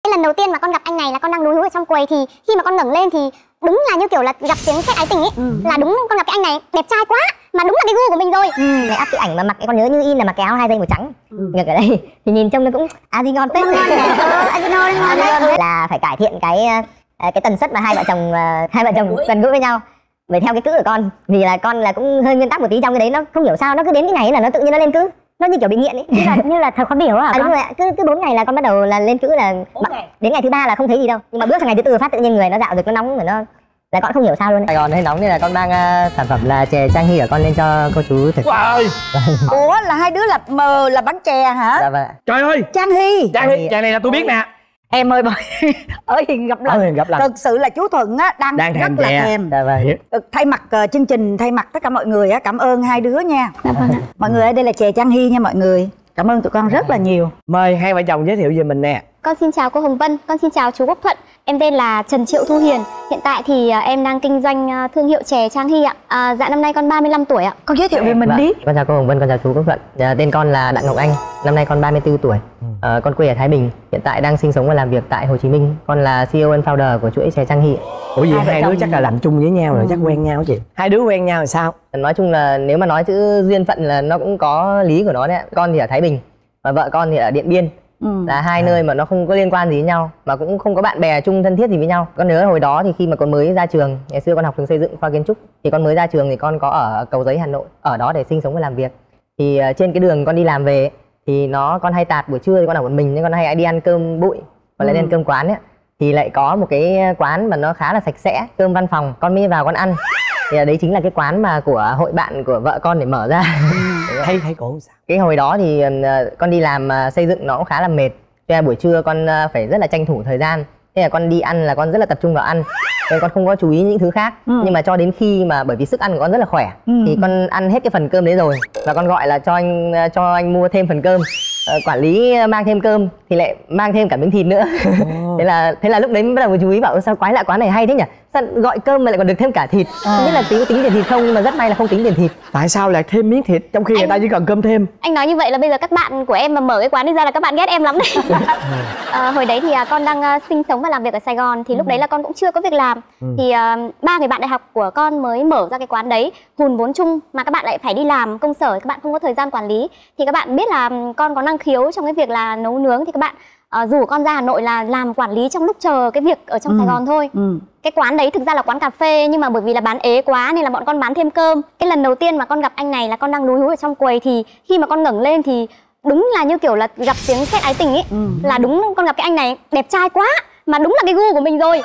Cái lần đầu tiên mà con gặp anh này là con đang lúi húi ở trong quầy, thì khi mà con ngẩng lên thì đúng là như kiểu là gặp tiếng sét ái tình ấy. Là đúng con gặp cái anh này đẹp trai quá, mà đúng là cái gu của mình rồi. Để up cái ảnh mà mặc con nhớ như in là mặc cái áo 2 dây màu trắng. Ngược ở đây thì nhìn trông nó cũng gì ngon phết. Là phải cải thiện cái tần suất mà hai vợ chồng gần gũi với nhau. Bởi theo cái cữ của con, vì là con là cũng hơi nguyên tắc một tí trong cái đấy, nó không hiểu sao nó cứ đến cái ngày ấy là nó tự nhiên nó lên cữ, nó như kiểu bị nghiện ấy, như là thật khó biểu à? Đúng rồi ạ, cứ 4 ngày là con bắt đầu là lên cữ, là đến ngày thứ 3 là không thấy gì đâu, nhưng mà bước sang ngày thứ 4 phát tự nhiên người nó dạo rực, nó nóng, rồi nó là con không hiểu sao luôn. Sài Gòn hơi nóng nên là con mang sản phẩm là chè Trang Hy của con lên cho cô chú thử. Wow. Ủa là hai đứa là bán chè hả? Dạ vâng. Trời ơi, Trang Hy. chè này là tôi biết nè. Em ơi, ở Hiền gặp lần. Thực sự là chú Thuận á đang rất là thèm. Dạ vâng. Thay mặt chương trình, thay mặt tất cả mọi người á, cảm ơn hai đứa nha. Mọi người ở đây là chè Trang Hy nha mọi người. Cảm ơn tụi con rất là nhiều. Mời hai vợ chồng giới thiệu về mình nè. Con xin chào cô Hồng Vân, con xin chào chú Quốc Thuận. Em tên là Trần Triệu Thu Hiền. Hiện tại thì em đang kinh doanh thương hiệu chè Trang Hy ạ. Dạ năm nay con 35 tuổi ạ. Con giới thiệu về mình đi. Con chào cô Hồng Vân, con chào chú Quốc Thuận. Tên con là Đặng Ngọc Anh, năm nay con 34 tuổi. Con quê ở Thái Bình, hiện tại đang sinh sống và làm việc tại Hồ Chí Minh. Con là CEO and founder của chuỗi chè Trang Hy. Ủa vậy hai đứa chắc là làm chung với nhau rồi, chắc quen nhau chị. Hai đứa quen nhau là sao? Nói chung là nếu mà nói chữ duyên phận là nó cũng có lý của nó đấy. Con thì ở Thái Bình và vợ con thì ở Điện Biên. Là hai nơi mà nó không có liên quan gì với nhau, mà cũng không có bạn bè chung thân thiết gì với nhau. Con nhớ hồi đó thì khi mà con mới ra trường, ngày xưa con học trường xây dựng khoa kiến trúc, thì con mới ra trường thì con có ở Cầu Giấy Hà Nội, ở đó để sinh sống và làm việc. Thì trên cái đường con đi làm về thì con hay tạt buổi trưa thì con ở một mình nên con hay đi ăn cơm bụi và lại đi ăn cơm quán ấy. Thì lại có một cái quán mà nó khá là sạch sẽ, cơm văn phòng, con mới vào con ăn. Thì đấy chính là cái quán mà của hội bạn của vợ con để mở ra. Hay cổ sao? Cái hồi đó thì con đi làm xây dựng nó cũng khá là mệt, cho nên buổi trưa con phải rất là tranh thủ thời gian. Thế là con đi ăn là con rất là tập trung vào ăn, nên con không có chú ý những thứ khác. Nhưng mà cho đến khi mà bởi vì sức ăn của con rất là khỏe, thì con ăn hết cái phần cơm đấy rồi và con gọi là cho anh mua thêm phần cơm. Quản lý mang thêm cơm thì lại mang thêm cả miếng thịt nữa. Thế là lúc đấy mới bắt đầu chú ý bảo sao quái lạ, quán này hay thế nhỉ, sao gọi cơm mà lại còn được thêm cả thịt. Không biết là tính tiền thịt không, nhưng mà rất may là không tính tiền thịt. Tại sao lại thêm miếng thịt trong khi người ta chỉ cần cơm thêm? Anh nói như vậy là bây giờ các bạn của em mà mở cái quán đi ra là các bạn ghét em lắm đấy. Hồi đấy thì con đang sinh sống và làm việc ở Sài Gòn, thì lúc đấy là con cũng chưa có việc làm. Thì 3 người bạn đại học của con mới mở ra cái quán đấy, hùn vốn chung mà các bạn lại phải đi làm công sở, các bạn không có thời gian quản lý. Thì các bạn biết là con có năng khiếu trong cái việc là nấu nướng, thì các bạn rủ con ra Hà Nội là làm quản lý trong lúc chờ cái việc ở trong Sài Gòn thôi. Cái quán đấy thực ra là quán cà phê, nhưng mà bởi vì là bán ế quá nên là bọn con bán thêm cơm. Cái lần đầu tiên mà con gặp anh này là con đang lúi húi ở trong quầy, thì khi mà con ngẩng lên thì đúng là như kiểu là gặp tiếng sét ái tình ấy. Là đúng con gặp cái anh này đẹp trai quá, mà đúng là cái gu của mình rồi.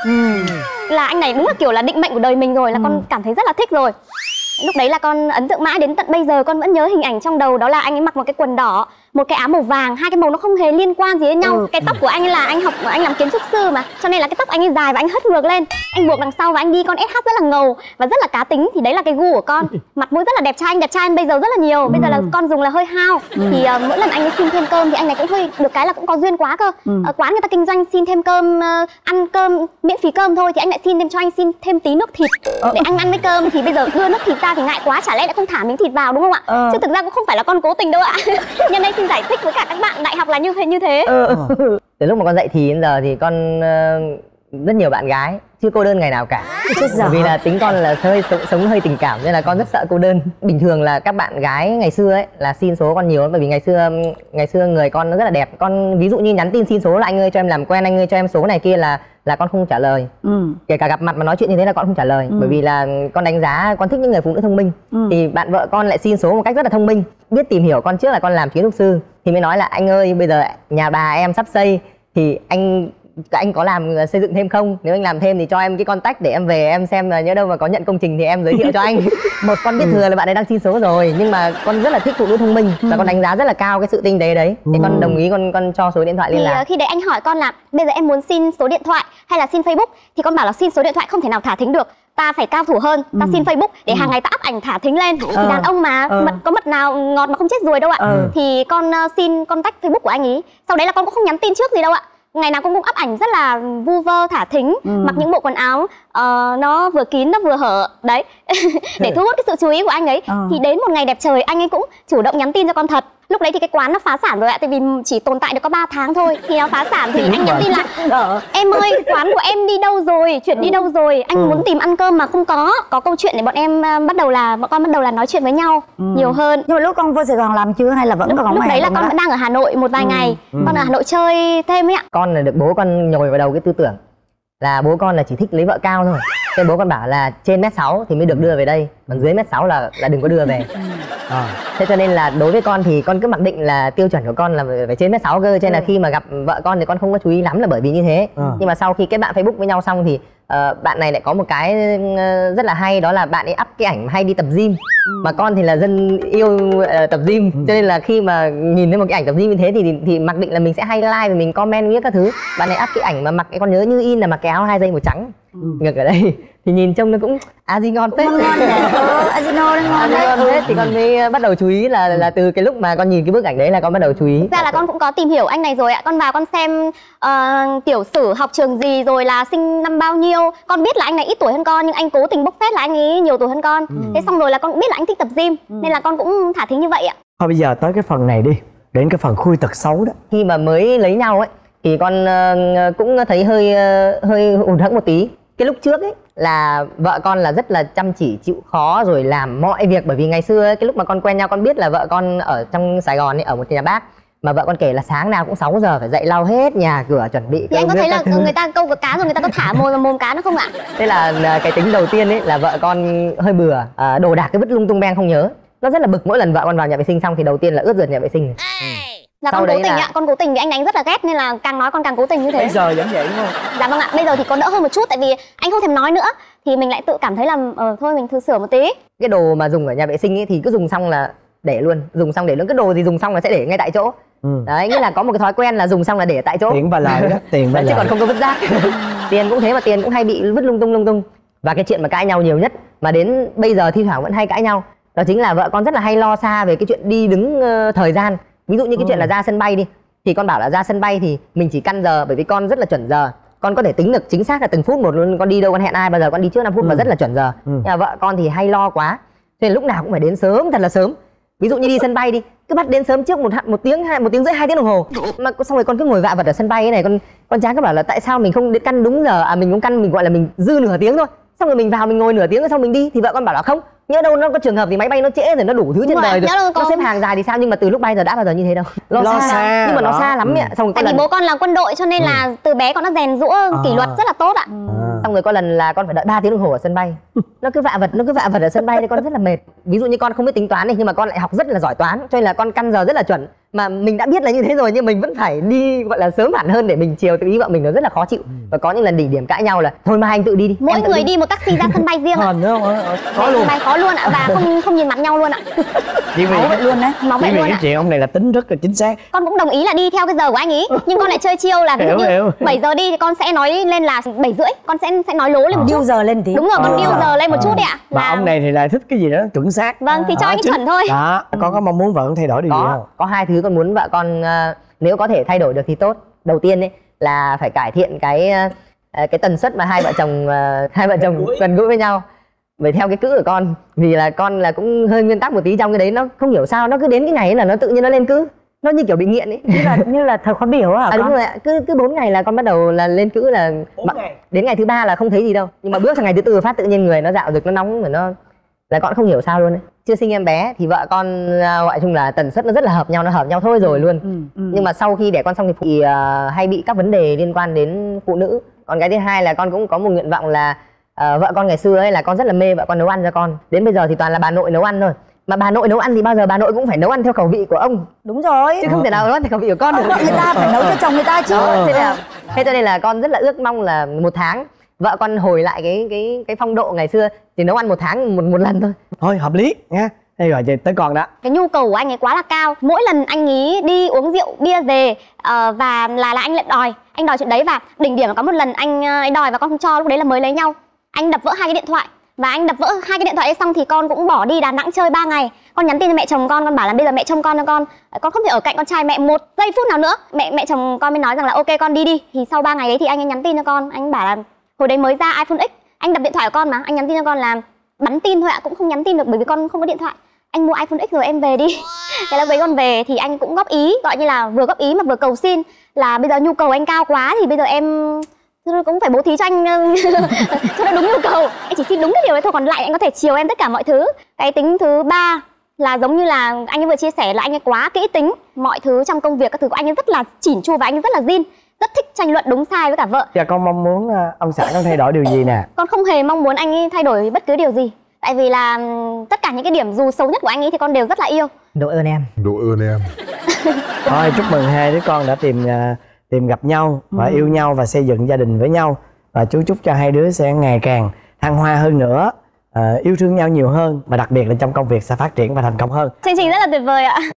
Là anh này đúng là kiểu là định mệnh của đời mình rồi, là con cảm thấy rất là thích rồi. Lúc đấy là con ấn tượng mãi, đến tận bây giờ con vẫn nhớ hình ảnh trong đầu, đó là anh ấy mặc một cái quần đỏ, một cái áo màu vàng, hai cái màu nó không hề liên quan gì với nhau. Cái tóc của anh ấy là anh làm kiến trúc sư mà, cho nên là cái tóc anh ấy dài và anh hất ngược lên, anh buộc đằng sau và anh đi con SH rất là ngầu và rất là cá tính. Thì đấy là cái gu của con. Mặt mũi rất là đẹp trai, anh đẹp trai hơn bây giờ rất là nhiều. Bây giờ là con dùng là hơi hao. Thì mỗi lần anh ấy xin thêm cơm thì anh này cũng hơi được cái là cũng có duyên quá cơ. Quán người ta kinh doanh xin thêm cơm, ăn cơm miễn phí cơm thôi, thì anh lại xin thêm cho anh xin thêm tí nước thịt để anh ăn với cơm. Thì bây giờ đưa nước thịt ra thì ngại quá, chả lẽ lại không thả miếng thịt vào đúng không ạ? Chứ thực ra cũng không phải là con cố tình đâu ạ. Nhân đây xin giải thích với cả các bạn đại học là như thế. Từ lúc mà con dậy thì đến giờ thì con rất nhiều bạn gái, chưa cô đơn ngày nào cả. Bởi vì là tính con là sống hơi tình cảm nên là con rất sợ cô đơn. Bình thường là các bạn gái ngày xưa ấy là xin số con nhiều, bởi vì ngày xưa người con nó rất là đẹp. Con ví dụ như nhắn tin xin số là anh ơi cho em làm quen, anh ơi cho em số này kia là con không trả lời. Kể cả gặp mặt mà nói chuyện như thế là con không trả lời. Bởi vì là con đánh giá con thích những người phụ nữ thông minh. Thì bạn vợ con lại xin số một cách rất là thông minh, biết tìm hiểu con trước là con làm kiến trúc sư, thì mới nói là anh ơi bây giờ nhà bà em sắp xây thì anh có làm xây dựng thêm không? Nếu anh làm thêm thì cho em cái contact để em về em xem là nhớ đâu mà có nhận công trình thì em giới thiệu cho anh. Một con biết thừa là bạn ấy đang xin số rồi, nhưng mà con rất là thích phụ nữ thông minh và con đánh giá rất là cao cái sự tinh tế đấy. Thì con đồng ý con cho số điện thoại liên lạc. Khi đấy anh hỏi con là bây giờ em muốn xin số điện thoại hay là xin Facebook, thì con bảo là xin số điện thoại không thể nào thả thính được, ta phải cao thủ hơn, ta xin Facebook để hàng ngày ta up ảnh thả thính lên. Thì đàn ông mà có mật nào ngọt mà không chết ruồi đâu ạ. Thì con xin contact Facebook của anh ấy, sau đấy là con cũng không nhắn tin trước gì đâu ạ. Ngày nào con cũng up ảnh rất là vu vơ thả thính, mặc những bộ quần áo nó vừa kín nó vừa hở đấy để thu hút cái sự chú ý của anh ấy. Thì đến một ngày đẹp trời anh ấy cũng chủ động nhắn tin cho con thật. Lúc đấy thì cái quán nó phá sản rồi ạ, tại vì chỉ tồn tại được có 3 tháng thôi. Thì nó phá sản thì anh nhắn tin là em ơi, quán của em đi đâu rồi, chuyện đi đâu rồi, anh muốn tìm ăn cơm mà không có câu chuyện để bọn con bắt đầu là nói chuyện với nhau nhiều hơn. Nhưng mà lúc con vô Sài Gòn làm chưa hay là vẫn còn Lúc đấy là con vẫn đang ở Hà Nội một vài ngày, con ở Hà Nội chơi thêm ấy ạ. Con là được bố con nhồi vào đầu cái tư tưởng là bố con là chỉ thích lấy vợ cao thôi. Thế bố con bảo là trên 1m6 thì mới được đưa về đây, còn dưới 1m6 là đừng có đưa về. Thế cho nên là đối với con thì con cứ mặc định là tiêu chuẩn của con là phải trên 1m6 cơ, cho nên là khi mà gặp vợ con thì con không có chú ý lắm là bởi vì như thế. Nhưng mà sau khi kết bạn Facebook với nhau xong thì bạn này lại có một cái rất là hay, đó là bạn ấy up cái ảnh hay đi tập gym. Mà con thì là dân yêu tập gym, cho nên là khi mà nhìn thấy một cái ảnh tập gym như thế thì mặc định là mình sẽ hay like và mình comment biết các thứ. Bạn này up cái ảnh mà mặc cái, con nhớ như in là mặc cái áo 2 dây màu trắng ngực ở đây thì nhìn trông nó cũng gì ngon phết. ngon Azino ngon đấy. Thì con mới bắt đầu chú ý là từ cái lúc mà con nhìn cái bức ảnh đấy là con bắt đầu chú ý. Thực ra là con cũng có tìm hiểu anh này rồi ạ. Con vào con xem tiểu sử học trường gì, rồi là sinh năm bao nhiêu. Con biết là anh này ít tuổi hơn con, nhưng anh cố tình bốc phét là anh ấy nhiều tuổi hơn con. Thế xong rồi là con cũng biết là anh thích tập gym, nên là con cũng thả thính như vậy ạ. Thôi bây giờ tới cái phần này đi, đến cái phần khui tật xấu đó. Khi mà mới lấy nhau ấy thì con cũng thấy hơi hụt hẫng một tí. Cái lúc trước ấy là vợ con là rất là chăm chỉ, chịu khó rồi làm mọi việc. Bởi vì ngày xưa ấy, cái lúc mà con quen nhau con biết là vợ con ở trong Sài Gòn ấy, ở một nhà bác mà vợ con kể là sáng nào cũng 6 giờ phải dậy lau hết nhà cửa chuẩn bị. Thì anh có thấy là người ta câu cá rồi người ta có thả mồi vào mồm cá nó không ạ? Thế là cái tính đầu tiên ấy là vợ con hơi bừa, đồ đạc cái vứt lung tung beng không nhớ. Nó rất là bực mỗi lần vợ con vào nhà vệ sinh xong thì đầu tiên là ướt dần nhà vệ sinh. Là con cố tình ạ, con cố tình vì anh đánh rất là ghét nên là càng nói con càng cố tình như thế. Bây giờ vẫn vậy đúng không? Dạ vâng ạ, bây giờ thì có đỡ hơn một chút tại vì anh không thèm nói nữa thì mình lại tự cảm thấy là thôi mình thử sửa một tí. Cái đồ mà dùng ở nhà vệ sinh ấy thì cứ dùng xong là để luôn, dùng xong để luôn, cái đồ gì dùng xong là sẽ để ngay tại chỗ. Đấy, nghĩa là có một cái thói quen là dùng xong là để tại chỗ. Tiền và lời đó, tiền và lời. Chứ còn không có vứt rác. Tiền cũng thế, mà tiền cũng hay bị vứt lung tung. Và cái chuyện mà cãi nhau nhiều nhất mà đến bây giờ thi thoảng vẫn hay cãi nhau, đó chính là vợ con rất là hay lo xa về cái chuyện đi đứng thời gian. Ví dụ như cái chuyện là ra sân bay đi, thì con bảo là ra sân bay thì mình chỉ căn giờ, bởi vì con rất là chuẩn giờ. Con có thể tính được chính xác là từng phút một luôn, con đi đâu con hẹn ai bao giờ con đi trước 5 phút và rất là chuẩn giờ. Nhưng mà vợ con thì hay lo quá, cho nên lúc nào cũng phải đến sớm, thật là sớm. Ví dụ như đi sân bay đi, cứ bắt đến sớm trước một tiếng rưỡi 2 tiếng đồng hồ. Mà xong rồi con cứ ngồi vạ vật ở sân bay cái này, con chán, cứ bảo là tại sao mình không đến căn đúng giờ, mình cũng căn, mình gọi là mình dư nửa tiếng thôi. Xong rồi mình vào mình ngồi nửa tiếng rồi xong mình đi, thì vợ con bảo là không, nhớ đâu nó có trường hợp thì máy bay nó trễ rồi, nó đủ thứ trên đời rồi, nó xếp hàng dài thì sao, nhưng mà từ lúc bay giờ đã bao giờ như thế đâu. Lo xa nhưng mà nó xa lắm ạ. Xong rồi tại vì bố con là quân đội cho nên là từ bé con nó rèn giũa kỷ luật rất là tốt ạ. Xong rồi có lần là con phải đợi 3 tiếng đồng hồ ở sân bay. Nó cứ vạ vật ở sân bay nên con rất là mệt. Ví dụ như con không biết tính toán này, nhưng mà con lại học rất là giỏi toán, cho nên là con căn giờ rất là chuẩn. Mà mình đã biết là như thế rồi nhưng mình vẫn phải đi gọi là sớm hẳn hơn để mình chiều tự ý vợ mình, nó rất là khó chịu. Và có những lần đỉnh điểm cãi nhau là thôi mai anh tự đi đi. Mỗi người đi một taxi ra sân bay riêng ạ. Có luôn. Sân bay có luôn ạ, và không nhìn mặt nhau luôn ạ. Máu vậy luôn đấy. Máu vậy luôn ạ. Cái chuyện ông này là tính rất là chính xác. Con cũng đồng ý là đi theo cái giờ của anh ý, nhưng con lại chơi chiêu là ví dụ như 7 giờ đi thì con sẽ nói lên là 7 rưỡi, con sẽ nói lố lên một chút. Điêu giờ lên tí. Đúng rồi, con điêu giờ lên một chút đấy ạ. Mà ông này thì lại thích cái gì đó chuẩn xác. Vâng, thì cho anh chuẩn thôi. Đó, con có mong muốn vợ con thay đổi điều gì không? Có 2 thứ con muốn vợ con nếu có thể thay đổi được thì tốt. Đầu tiên ấy là phải cải thiện cái tần suất mà hai vợ chồng gần gũi với nhau. Bởi theo cái cữ của con, vì là con là cũng hơi nguyên tắc một tí trong cái đấy, nó không hiểu sao nó cứ đến cái ngày ấy là nó tự nhiên nó lên cữ, nó như kiểu bị nghiện ấy. Như là thời khóa biểu hả con? Đúng rồi ạ, cứ 4 ngày là con bắt đầu là lên cữ, là đến ngày thứ 3 là không thấy gì đâu, nhưng mà bước sang ngày thứ 4 phát tự nhiên người nó dạo rực, nó nóng, rồi nó là con không hiểu sao luôn ấy. Chưa sinh em bé thì vợ con gọi chung là tần suất nó rất là hợp nhau thôi rồi luôn. Nhưng mà sau khi đẻ con xong thì hay bị các vấn đề liên quan đến phụ nữ. Còn cái thứ hai là con cũng có một nguyện vọng là vợ con ngày xưa ấy là con rất là mê vợ con nấu ăn cho con. Đến bây giờ thì toàn là bà nội nấu ăn thôi. Mà bà nội nấu ăn thì bao giờ bà nội cũng phải nấu ăn theo khẩu vị của ông. Đúng rồi. Chứ không thể nào nấu ăn theo khẩu vị của con được. Người ta phải nấu cho chồng người ta chứ. Thế cho nên là con rất là ước mong là 1 tháng vợ con hồi lại cái phong độ ngày xưa, thì nấu ăn 1 tháng một lần thôi. Thôi hợp lý nha. Đây rồi tới con đó. Cái nhu cầu của anh ấy quá là cao. Mỗi lần anh ấy đi uống rượu bia về và là anh lại đòi. Anh đòi chuyện đấy, và đỉnh điểm là có một lần anh ấy đòi và con không cho, lúc đấy là mới lấy nhau. Anh đập vỡ 2 cái điện thoại. Và anh đập vỡ 2 cái điện thoại ấy xong thì con cũng bỏ đi Đà Nẵng chơi 3 ngày. Con nhắn tin cho mẹ chồng con bảo là bây giờ mẹ trông con cho con không thể ở cạnh con trai mẹ 1 giây phút nào nữa. Mẹ chồng con mới nói rằng là ok con đi đi. Thì sau 3 ngày đấy thì anh ấy nhắn tin cho con, anh bảo là hồi đấy mới ra iPhone X, anh đập điện thoại của con mà, anh nhắn tin cho con là bắn tin thôi ạ, cũng không nhắn tin được bởi vì con không có điện thoại. Anh mua iPhone X rồi em về đi. Thế là với con về thì anh cũng góp ý, gọi như là vừa góp ý mà vừa cầu xin là bây giờ nhu cầu anh cao quá thì bây giờ em cũng phải bố thí cho anh cho nó đúng nhu cầu. Em chỉ xin đúng cái điều đấy thôi, còn lại anh có thể chiều em tất cả mọi thứ. Cái tính thứ ba là giống như là anh ấy vừa chia sẻ là anh ấy quá kỹ tính, mọi thứ trong công việc các thứ của anh ấy rất là chỉn chu và anh ấy rất là zin, rất thích tranh luận đúng sai với cả vợ. Dạ con mong muốn ông xã con thay đổi điều gì nè? Con không hề mong muốn anh ấy thay đổi bất cứ điều gì, tại vì là tất cả những cái điểm dù xấu nhất của anh ấy thì con đều rất là yêu. Độ ơn em. Độ ơn em. Thôi chúc mừng hai đứa con đã tìm gặp nhau và yêu nhau và xây dựng gia đình với nhau, và chú chúc cho hai đứa sẽ ngày càng thăng hoa hơn nữa, yêu thương nhau nhiều hơn, và đặc biệt là trong công việc sẽ phát triển và thành công hơn. Chương trình rất là tuyệt vời ạ.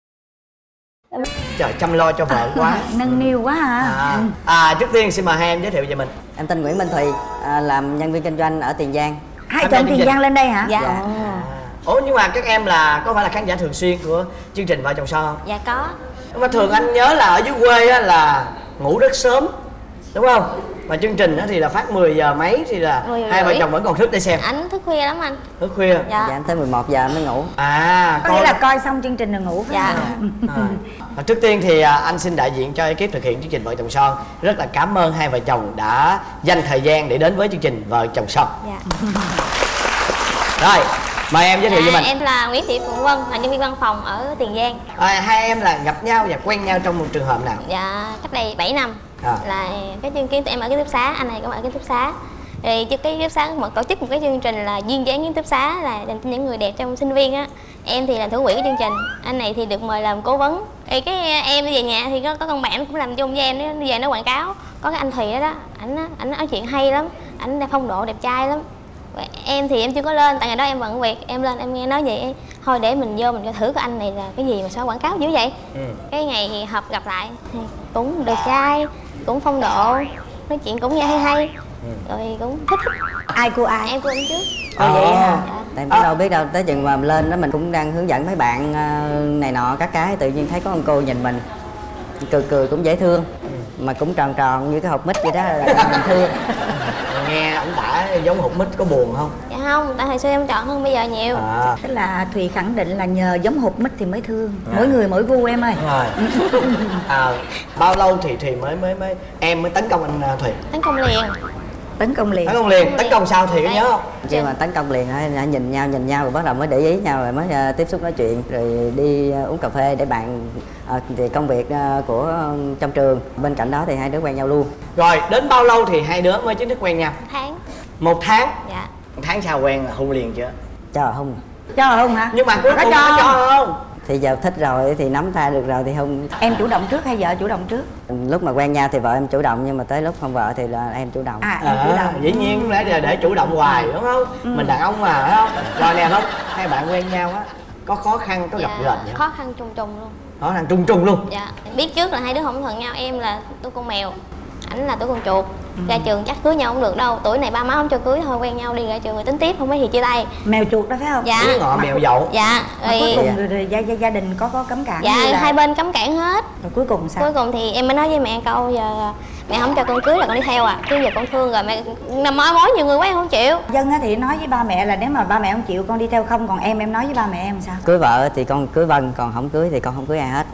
Trời, chăm lo cho vợ quá. Nâng niu quá hả? Trước tiên xin mời hai em giới thiệu về mình. Em tên Nguyễn Minh Thùy, làm nhân viên kinh doanh ở Tiền Giang. Hai chồng Tiền Giang lên đây hả? Dạ. Ủa nhưng mà các em có phải là khán giả thường xuyên của chương trình Vợ Chồng Son không? Dạ có. Nhưng mà thường anh nhớ là ở dưới quê á, là ngủ rất sớm, đúng không? Mà chương trình á thì là phát 10 giờ mấy thì là 10 giờ hai vợ rưỡi. chồng vẫn còn thức để xem. Anh thức khuya lắm anh. Thức khuya. Dạ. Dạ em tới 11 giờ mới ngủ. Có nghĩa là coi xong chương trình rồi ngủ. Dạ. Trước tiên thì anh xin đại diện cho ekip thực hiện chương trình Vợ Chồng Son rất là cảm ơn hai vợ chồng đã dành thời gian để đến với chương trình Vợ Chồng Son. Dạ. Rồi, mời em giới thiệu với mình. Em là Nguyễn Thị Phượng Vân, là nhân viên văn phòng ở Tiền Giang. Hai em là gặp nhau và quen nhau trong một trường hợp nào? Dạ, cách đây 7 năm. Là cái chương trình em ở ký túc xá, anh này cũng ở ký túc xá. Thì cái ký túc xá tổ chức một cái chương trình là duyên dáng ký túc xá, là dành cho những người đẹp trong sinh viên á. Em thì làm thủ quỹ của chương trình, anh này thì được mời làm cố vấn. Thì cái em đi về nhà thì có con bạn cũng làm chung với em, nó về nó quảng cáo. Có cái anh Thùy đó, ảnh nói chuyện hay lắm, ảnh phong độ đẹp trai lắm. Em thì em chưa có lên, tại ngày đó em bận việc, em lên em nghe nói vậy thôi để mình vô mình cho thử cái anh này là cái gì mà sao quảng cáo dữ vậy. Cái ngày họp gặp lại thì cũng đẹp trai, cũng phong độ, nói chuyện cũng nghe hay rồi cũng thích. Ai cua ai? Em cua anh trước. Vậy hả? Tại biết đâu tới chừng mà lên đó mình cũng đang hướng dẫn mấy bạn này nọ các cái, tự nhiên thấy có con cô nhìn mình cười cũng dễ thương, mà cũng tròn tròn như cái hộp mít vậy đó, mình thương. Nghe ông tả giống hột mít có buồn không? Dạ không, tại hồi xưa em chọn hơn bây giờ nhiều. Tức là Thùy khẳng định là nhờ giống hột mít thì mới thương. Mỗi người mỗi gu em ơi. Rồi. Bao lâu thì em mới tấn công anh Thùy? Tấn công liền. Tấn công liền. Tấn công sao thì có nhớ không? Chứ mà tấn công liền á, nhìn nhau rồi bắt đầu mới để ý nhau, rồi mới tiếp xúc nói chuyện, rồi đi uống cà phê để bàn thì công việc của trong trường. Bên cạnh đó thì hai đứa quen nhau luôn. Rồi đến bao lâu thì hai đứa mới chính thức quen nhau? 1 tháng. 1 tháng? Dạ. 1 tháng sau quen là hôn liền chưa? Cho không? Cho không hả? Nhưng mà cuối cùng có cho không? Thì giờ thích rồi thì nắm tay được rồi thì không. Em chủ động trước hay vợ chủ động trước? Lúc mà quen nhau thì vợ em chủ động, nhưng mà tới lúc không vợ thì là em chủ động. Em chủ động. Dĩ nhiên không lẽ để chủ động hoài đúng không? Mình đàn ông mà phải không? Rồi nè, không hai bạn quen nhau á, có khó khăn, có gặp gềnh gì không? Khó khăn trùng trùng luôn. Khó khăn trùng trùng luôn. Dạ. Biết trước là hai đứa không thuận nhau, em là tôi con mèo, ảnh là tôi con chuột. Ra trường chắc cưới nhau không được đâu, tuổi này ba má không cho cưới thôi, quen nhau đi ra trường rồi tính tiếp, không mấy thì chia tay. Mèo chuột đó phải không? Dạ. Ngọ mèo dậu. Dạ. Cuối cùng rồi gia đình có cấm cản. Dạ, hai bên cấm cản hết. Rồi cuối cùng sao? Cuối cùng thì em mới nói với mẹ câu giờ mẹ không cho con cưới là con đi theo à, chứ giờ con thương rồi mẹ mối nhiều người quá em không chịu. Dân thì nói với ba mẹ là nếu mà ba mẹ không chịu con đi theo không, còn em nói với ba mẹ em sao? Cưới vợ thì con cưới Vân, còn không cưới thì con không cưới ai hết.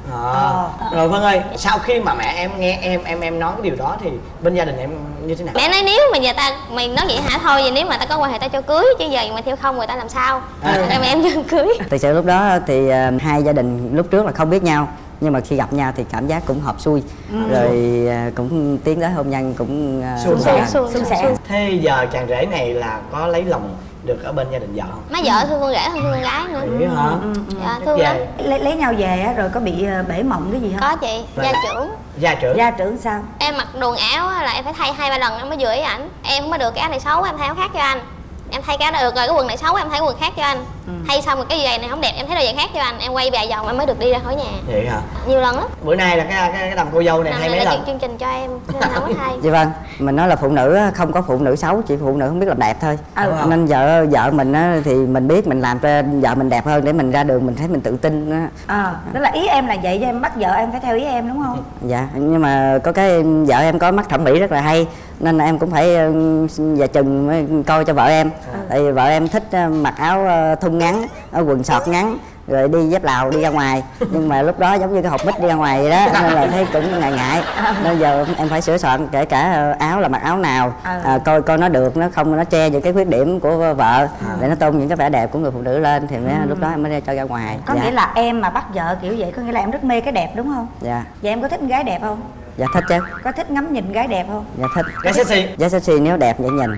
Rồi Vân ơi, sau khi mà mẹ em nghe em nói cái điều đó thì bên gia đình em như thế nào? Mẹ nói nếu mà giờ mày nói vậy hả, thôi vậy nếu mà ta có quan hệ ta cho cưới, chứ giờ mà theo không người ta làm sao. Mẹ em cho cưới. Thực sự lúc đó thì hai gia đình lúc trước là không biết nhau, nhưng mà khi gặp nhau thì cảm giác cũng hợp xuôi, rồi cũng tiến tới hôn nhân cũng suôn sẻ. Thế giờ chàng rể này là có lấy lòng được ở bên gia đình vợ không? Má vợ thương con rể hơn thương con gái nữa. Vậy hả? Dạ thương lắm. Lấy nhau về rồi có bị bể mộng cái gì không? Có chị, gia trưởng. Gia trưởng sao? Em mặc quần áo là em phải thay 2-3 lần em mới vừa ý ảnh. Em không có được cái áo này xấu em thay áo khác cho anh. Em thay cái áo này được rồi, cái quần này xấu em thay quần khác cho anh. Thay xong rồi cái giày này không đẹp em thấy đôi giày khác cho anh. Em quay vài vòng em mới được đi ra khỏi nhà. Vậy hả? Nhiều lần lắm. Bữa nay là cái đầm cô dâu này hay mấy lần? Chương trình cho em nên không có thay. Dạ vâng, mình nói là phụ nữ không có phụ nữ xấu, chỉ phụ nữ không biết làm đẹp thôi. Nên vợ mình thì mình biết mình làm cho vợ mình đẹp hơn để mình ra đường mình thấy mình tự tin đó. Tức là ý em là vậy cho em bắt vợ em phải theo ý em đúng không? Dạ, nhưng mà có cái vợ em có mắt thẩm mỹ rất là hay, nên em cũng phải và chừng coi cho vợ em. Tại vì vợ em thích mặc áo thun ngắn, quần sọt ngắn, rồi đi dép Lào đi ra ngoài. Nhưng mà lúc đó giống như cái hộp mít đi ra ngoài vậy đó, nên là thấy cũng ngại ngại. Nên giờ em phải sửa soạn, kể cả áo là mặc áo nào, coi nó được, nó không nó che những cái khuyết điểm của vợ, để nó tôn những cái vẻ đẹp của người phụ nữ lên, thì lúc đó em mới cho ra ngoài. Có nghĩa là em mà bắt vợ kiểu vậy có nghĩa là em rất mê cái đẹp đúng không? Dạ. Vậy em có thích con gái đẹp không? Dạ thích chứ. Có thích ngắm nhìn gái đẹp không? Dạ thích. Gái sexy. Gái sexy nếu đẹp vậy nhìn.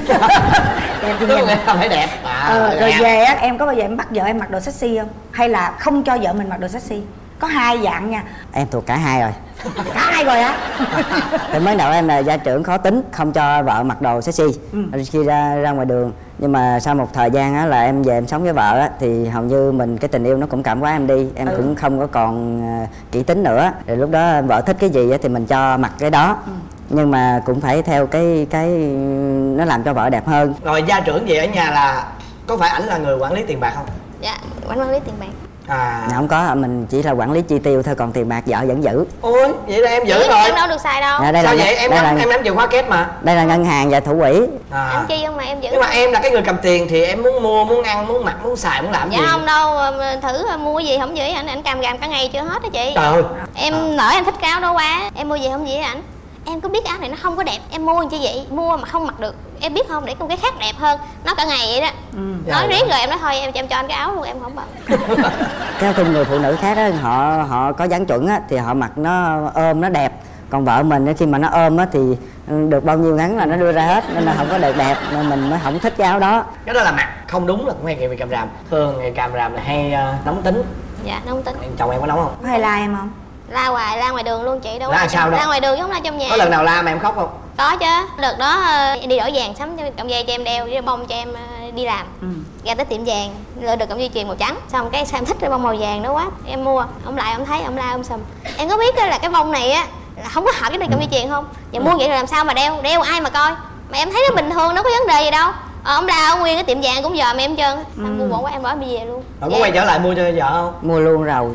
Đẹp thì nhìn. Phải đẹp. Rồi về á, em có bao giờ em bắt vợ em mặc đồ sexy không? Hay là không cho vợ mình mặc đồ sexy? Có hai dạng nha. Em thuộc cả hai rồi. Cả hai rồi á. Thì mới đầu em là gia trưởng khó tính, không cho vợ mặc đồ sexy khi ra ngoài đường. Nhưng mà sau một thời gian á là em về em sống với vợ á, thì hầu như mình cái tình yêu nó cũng cảm hóa em đi, em cũng không có còn kỹ tính nữa. Rồi lúc đó vợ thích cái gì á thì mình cho mặc cái đó. Nhưng mà cũng phải theo cái nó làm cho vợ đẹp hơn. Rồi gia trưởng về ở nhà là có phải ảnh là người quản lý tiền bạc không? Dạ, quản lý tiền bạc. Không có, mình chỉ là quản lý chi tiêu thôi, còn tiền bạc vợ vẫn giữ. Ôi, vậy là em giữ rồi. Em đâu được xài đâu. Đây Sao là, vậy? Em nắm chìa khóa két mà. Đây là ngân hàng và thủ quỹ. Em chi không mà em giữ. Nhưng mà em là cái người cầm tiền thì em muốn mua, muốn ăn, muốn mặc, muốn xài, muốn làm gì? Dạ không đâu, thử mua cái gì không giữ ảnh càm ràm cả ngày chưa hết á chị. Trời ơi. Em nỡ em thích cái áo đó quá, em mua gì không vậy ảnh. Em có biết cái áo này nó không có đẹp, em mua như vậy, mua mà không mặc được. Em biết không, để con cái khác đẹp hơn, nó cả ngày vậy đó. Nói riết rồi em nói thôi em cho anh cái áo luôn, em không bận. Theo khung người phụ nữ khác á, họ có dáng chuẩn á thì họ mặc nó ôm nó đẹp. Còn vợ mình á, khi mà nó ôm á thì được bao nhiêu ngắn là nó đưa ra hết, nên là không có được đẹp, nên mình mới không thích cái áo đó. Cái đó là mặc không đúng là cũng hay người càm ràm. Thường người càm ràm là hay nóng tính. Dạ nóng tính. Chồng em có nóng không? Có hay la em không? La hoài, la ngoài đường luôn chị, đâu La sao đâu? La ngoài đường giống la trong nhà. Có lần nào la mà em khóc không? Có chứ. Đợt đó đi đổi vàng sắm cọng dây cho em đeo với bông cho em đi làm. Ra tới tiệm vàng lựa được cọng dây chuyền màu trắng, xong cái sao em thích cái bông màu vàng đó quá, em mua. Ông lại ông thấy ông la ông sùm. Em có biết là cái bông này á là không có hợp cái cọng dây chuyền không? Giờ mua vậy là làm sao mà đeo ai mà coi? Mà em thấy nó bình thường, nó có vấn đề gì đâu. Ông la ông nguyên cái tiệm vàng cũng dòm em trơn. Sao mua bỏ quá em bỏ em đi về luôn. Rồi có quay trở lại mua cho vợ không? Mua luôn rồi.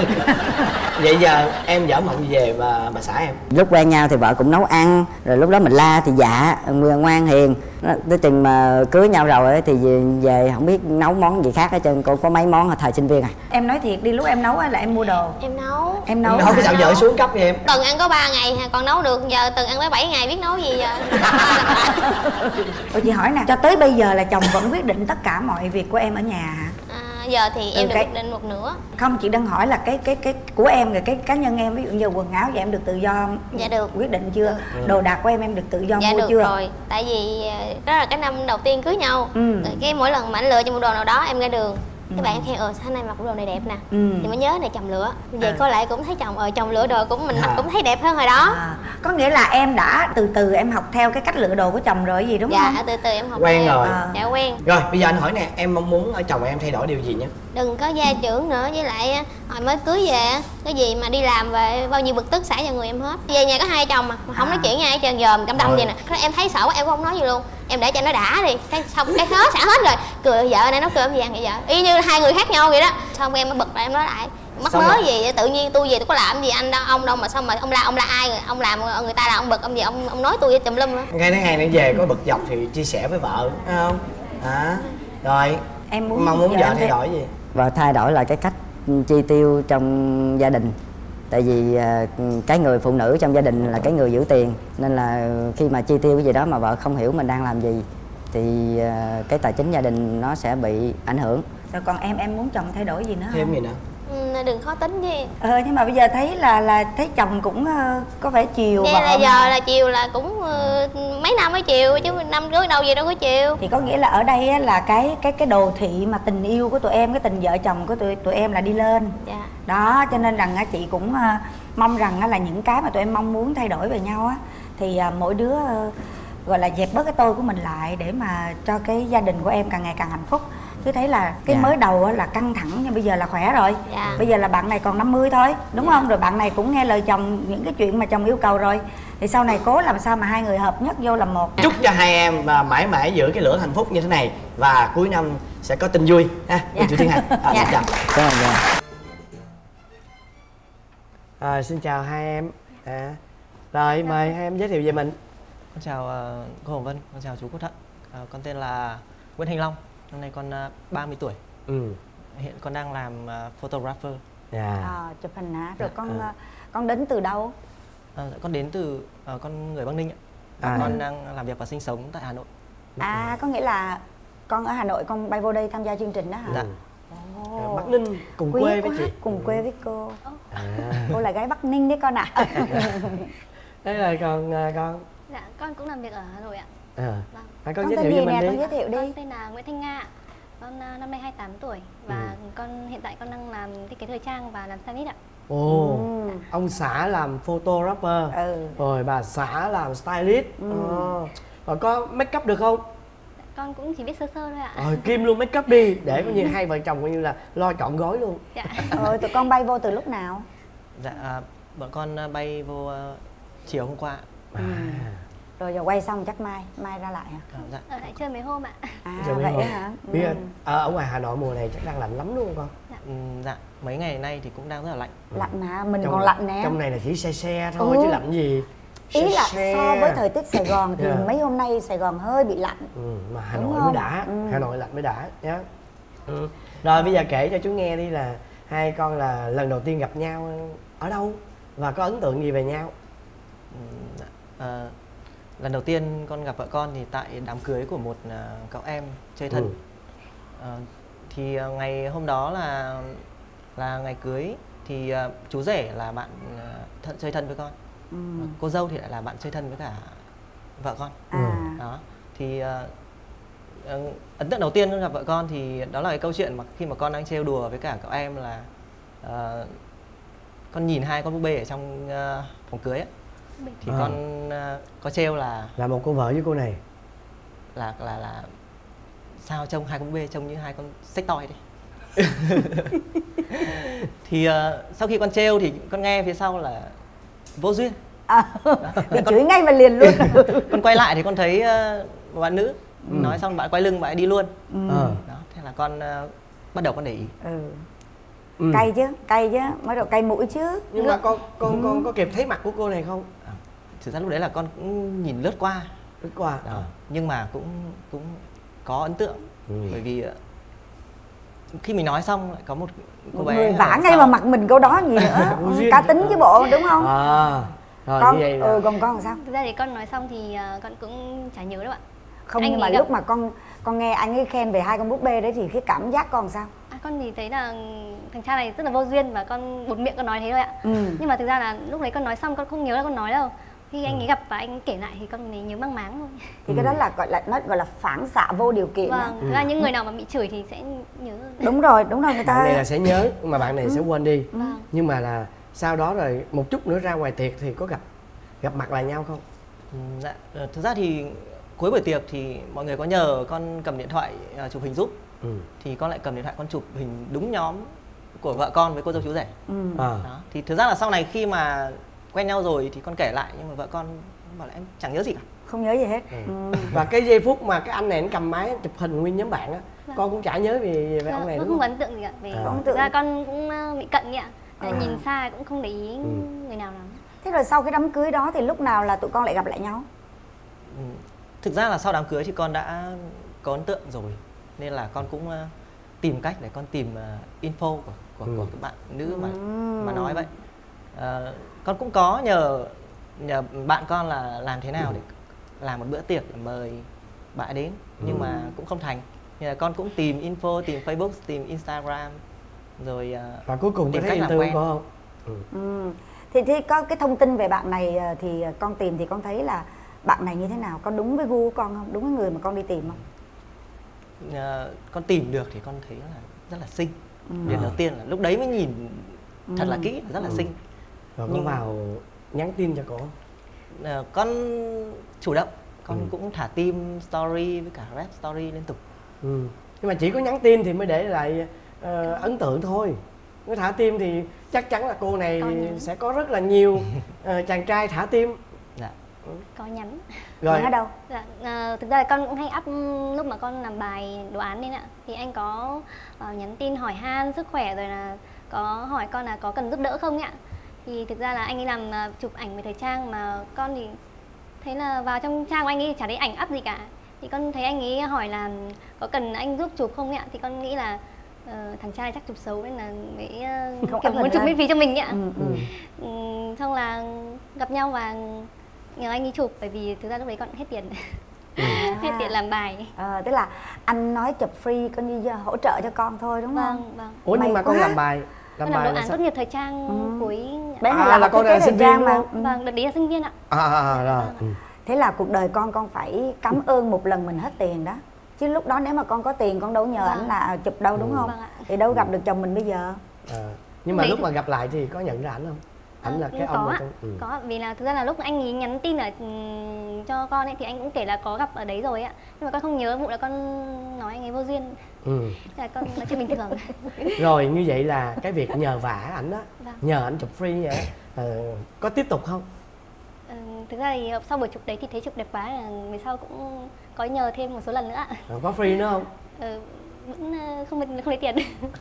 Vậy giờ em dở mộng về bà xã em. Lúc quen nhau thì vợ cũng nấu ăn, rồi lúc đó mình la thì dạ ngoan hiền. Tới chừng mà cưới nhau rồi thì về không biết nấu món gì khác hết trơn. Cô có mấy món thời sinh viên à. Em nói thiệt đi, lúc em nấu là em mua đồ? Em nấu. Em nấu. Nấu cái sao vợ xuống cấp vậy em? Tuần ăn có 3 ngày còn nấu được, giờ tuần ăn tới 7 ngày biết nấu gì giờ. Ủa chị hỏi nè, cho tới bây giờ là chồng vẫn quyết định tất cả mọi việc của em ở nhà hả? Giờ thì em được quyết định một nửa. Không, chị đang hỏi là cái của em rồi cái cá nhân em, ví dụ như quần áo vậy em được tự do. Dạ được. Quyết định chưa? Đồ đạc của em được tự do dạ mua được chưa? Rồi, tại vì đó là cái năm đầu tiên cưới nhau. Cái mỗi lần mà anh lựa cho một đồ nào đó em ra đường, các bạn khen sao nay mặc bộ đồ này đẹp nè, thì mới nhớ là chồng lựa. Vậy coi lại cũng thấy chồng lựa đồ cũng mình mặc cũng thấy đẹp hơn hồi đó. Có nghĩa là em đã từ từ em học theo cái cách lựa đồ của chồng rồi gì đúng không? Dạ từ từ em học quen rồi. Dạ quen rồi. Bây giờ anh hỏi nè, em mong muốn ở chồng em thay đổi điều gì nhé? Đừng có gia trưởng nữa, với lại hồi mới cưới về cái gì mà đi làm về bao nhiêu bực tức xả vào người em hết. Về nhà có hai chồng mà không nói chuyện với ai hết trơn, dòm đâm vậy nè. Em thấy sợ quá em cũng không nói gì luôn, em để cho nó đã đi, cái xong cái hết xả hết rồi, cười vợ này nó cười em gì ăn vậy vợ, y như hai người khác nhau vậy đó. Xong em mới bực lại em nói lại mắc mớ gì vậy? Tự nhiên tôi về tôi có làm gì anh đâu, ông đâu mà sao mà ông la ai rồi, ông làm người ta là ông bực ông gì ông nói tôi tùm lum. Ngay đến ngày này về có bực dọc thì chia sẻ với vợ phải không? Rồi em mong muốn vợ thay đổi gì? Và thay đổi lại cái cách chi tiêu trong gia đình. Tại vì cái người phụ nữ trong gia đình là cái người giữ tiền, nên là khi mà chi tiêu cái gì đó mà vợ không hiểu mình đang làm gì thì cái tài chính gia đình nó sẽ bị ảnh hưởng. Rồi còn em muốn chồng thay đổi gì nữa không? Thêm gì nữa? Đừng khó tính chứ. Nhưng mà bây giờ thấy là thấy chồng cũng có vẻ chiều. Vậy là giờ là chiều là cũng mấy năm mới chiều chứ năm trước đâu gì đâu có chiều. Thì có nghĩa là ở đây á, là cái đồ thị mà tình yêu của tụi em, cái tình vợ chồng của tụi em là đi lên. Dạ. Đó cho nên rằng chị cũng mong rằng là những cái mà tụi em mong muốn thay đổi về nhau á thì mỗi đứa gọi là dẹp bớt cái tôi của mình lại để mà cho cái gia đình của em càng ngày càng hạnh phúc. Cứ thấy là cái mới đầu là căng thẳng nhưng bây giờ là khỏe rồi. Bây giờ là bạn này còn 50 thôi đúng không? Rồi bạn này cũng nghe lời chồng những cái chuyện mà chồng yêu cầu rồi, thì sau này cố làm sao mà hai người hợp nhất vô làm một. Chúc cho hai em mãi mãi giữ cái lửa hạnh phúc như thế này và cuối năm sẽ có tin vui ha. Chị Thiên Hằng. Chào. Xin chào hai em. Rồi mời hai em giới thiệu về mình. Con chào cô Hồng Vân, con chào chú Quốc Thận. Con tên là Nguyễn Thành Long, năm nay con 30 tuổi. hiện con đang làm photographer. Chụp hình hả? Rồi con đến từ đâu? Con đến từ con người Bắc Ninh ạ. Con đang làm việc và sinh sống tại Hà Nội. Có nghĩa là con ở Hà Nội con bay vô đây tham gia chương trình đó hả? Dạ. Bắc Ninh cùng Quý quê với quá, chị. cùng quê với cô. Cô là gái Bắc Ninh đấy con ạ. Thế là con Dạ, con cũng làm việc ở Hà Nội ạ. Con Con giới tên thiệu gì cho mình nè, đi. con giới thiệu đi. Con tên là Nguyễn Thanh Nga. Con năm nay 28 tuổi và con hiện tại con đang làm thiết kế thời trang và làm stylist ạ. Ồ, ông xã làm photographer, rồi bà xã làm stylist. Rồi có make up được không? Con cũng chỉ biết sơ sơ thôi ạ. Rồi Kim luôn make up đi để coi như hai vợ chồng coi như là lo trọn gói luôn. Dạ. Tụi con bay vô từ lúc nào? Dạ, bọn con bay vô chiều hôm qua. Rồi giờ quay xong chắc mai ra lại hả? Dạ. Ở lại chơi mấy hôm ạ. Vậy hả? Biết ở ngoài Hà Nội mùa này chắc đang lạnh lắm đúng không con? Dạ, mấy ngày nay thì cũng đang rất là lạnh. Lạnh hả? Mình còn lạnh nè. Trong này là chỉ se thôi chứ lạnh gì. Ý là so với thời tiết Sài Gòn thì mấy hôm nay Sài Gòn hơi bị lạnh. Mà Hà Nội mới đã, Hà Nội lạnh mới đã nhá. Rồi bây giờ kể cho chú nghe đi là hai con là lần đầu tiên gặp nhau ở đâu và có ấn tượng gì về nhau? Lần đầu tiên con gặp vợ con thì tại đám cưới của một cậu em chơi thân. Thì ngày hôm đó là ngày cưới thì chú rể là bạn chơi thân với con. Cô dâu thì lại là bạn chơi thân với cả vợ con. Đó thì ấn tượng đầu tiên con gặp vợ con thì đó là cái câu chuyện mà khi mà con đang trêu đùa với cả cậu em là con nhìn hai con búp bê ở trong phòng cưới ấy. Thì con có trêu là một cô vợ với cô này là sao trông hai con búp bê trông như hai con xách toy đi. Thì sau khi con trêu thì con nghe phía sau là vô duyên. Bị chửi ngay và liền luôn. Con quay lại thì con thấy một bạn nữ nói xong bạn quay lưng bạn đi luôn. Đó, thế là con bắt đầu con để ý. Cay chứ, mới đầu cay mũi chứ. Nhưng mà con có kịp thấy mặt của cô này không? Thực ra lúc đấy là con cũng nhìn lướt qua. Đó. Nhưng mà cũng có ấn tượng. Bởi vì khi mình nói xong lại có một cô bé người vả ngay vào mặt mình câu đó gì nữa. Cá tính chứ bộ, đúng không? Rồi con như vậy là... còn con làm sao? Thực ra thì con nói xong thì con cũng chả nhớ đâu ạ. Không, nhưng mà lúc mà con nghe anh ấy khen về hai con búp bê đấy thì cái cảm giác con làm sao? Con thì thấy là thằng cha này rất là vô duyên và con buột miệng con nói thế thôi ạ. Nhưng mà thực ra là lúc đấy con nói xong con không nhớ là con nói đâu. Khi anh ấy gặp và anh kể lại thì con ấy nhớ mang máng thôi. Thì cái đó là gọi là phản xạ vô điều kiện. Vâng, thực ra những người nào mà bị chửi thì sẽ nhớ. Đúng rồi người ta. Bạn này là sẽ nhớ mà bạn này sẽ quên đi. Vâng. Nhưng mà là sau đó rồi một chút nữa ra ngoài tiệc thì có gặp mặt lại nhau không? Dạ, thực ra thì cuối buổi tiệc thì mọi người có nhờ con cầm điện thoại chụp hình giúp. Thì con lại cầm điện thoại con chụp hình đúng nhóm của vợ con với cô dâu chú rể. Đó. Thì thực ra là sau này khi mà quen nhau rồi thì con kể lại nhưng mà vợ con bảo là em chẳng nhớ gì cả. Không nhớ gì hết. Và cái giây phút mà cái anh này anh cầm máy chụp hình nguyên nhóm bạn á, con cũng chả nhớ về ông này đúng không không? ấn tượng gì cả. Vì thực ra con cũng bị cận nhỉ ạ. Nhìn xa cũng không để ý người nào lắm. Thế rồi sau cái đám cưới đó thì lúc nào là tụi con lại gặp lại nhau? Thực ra là sau đám cưới thì con đã có ấn tượng rồi. Nên là con cũng tìm cách để con tìm info của các bạn nữ mà nói vậy. Con cũng có nhờ bạn con là làm thế nào để làm một bữa tiệc để mời bạn đến. Nhưng mà cũng không thành. Nên là con cũng tìm info, tìm Facebook, tìm Instagram. Rồi và cuối cùng tìm có thấy cách làm quen không? Thì có cái thông tin về bạn này thì con tìm thì con thấy là bạn này như thế nào? Con đúng với gu của con không? Đúng với người mà con đi tìm không? Con tìm được thì con thấy là rất là xinh. Điều đầu tiên là lúc đấy mới nhìn thật là kỹ, rất là xinh. Rồi có vào nhắn tin cho cô? Con chủ động, con cũng thả tim story với cả rap story liên tục. Nhưng mà chỉ có nhắn tin thì mới để lại ấn tượng thôi. Nếu thả tim thì chắc chắn là cô này sẽ có rất là nhiều chàng trai thả tim. Dạ. Có nhắn. Rồi ở đâu? Dạ, thực ra là con cũng hay up lúc mà con làm bài đồ án lên ạ. Thì anh có nhắn tin hỏi han sức khỏe rồi là có hỏi con là có cần giúp đỡ không ạ. Thì thực ra là anh ấy làm chụp ảnh về thời trang mà con thì thấy là vào trong trang của anh ấy chả thấy ảnh up gì cả. Thì con thấy anh ấy hỏi là có cần anh giúp chụp không ạ. Thì con nghĩ là thằng trai chắc chụp xấu nên là mới Không kiểu up muốn hình chụp lên. miễn phí cho mình ấy ạ. Ừ. Xong là gặp nhau và nhờ anh ấy chụp, bởi vì thực ra lúc đấy còn hết tiền. Hết tiền làm bài. Tức là anh nói chụp free coi như hỗ trợ cho con thôi đúng không? Vâng, vâng. Ủa nhưng May mà con quá. làm bài Con làm đồ là án sao? tốt nghiệp thời trang cuối. Bé này là học con thiết kế là sinh thời trang viên mà. đúng không? Vâng, đợt đấy là sinh viên ạ. Rồi. Thế là cuộc đời con phải cảm ơn một lần mình hết tiền đó. Chứ lúc đó nếu mà con có tiền con đâu nhờ Vâng. ảnh là chụp đâu đúng không? Vâng ạ. Thì đâu gặp được chồng mình bây giờ. Nhưng mà Đấy lúc thì- mà gặp lại thì có nhận ra ảnh không? Ảnh là cái có ông ạ. mà trong Có, vì là thực ra là lúc anh ấy nhắn tin ở cho con ấy thì anh cũng kể là có gặp ở đấy rồi ạ. Nhưng mà con không nhớ, vụ là con nói anh ấy vô duyên. Ừ. Thế là con nói chuyện bình thường. Rồi như vậy là cái việc nhờ vả ảnh đó, Vâng. nhờ ảnh chụp free vậy có tiếp tục không? Thực ra thì sau buổi chụp đấy thì thấy chụp đẹp quá, là về sau cũng có nhờ thêm một số lần nữa ạ. Có free nữa không? Vẫn không lấy tiền.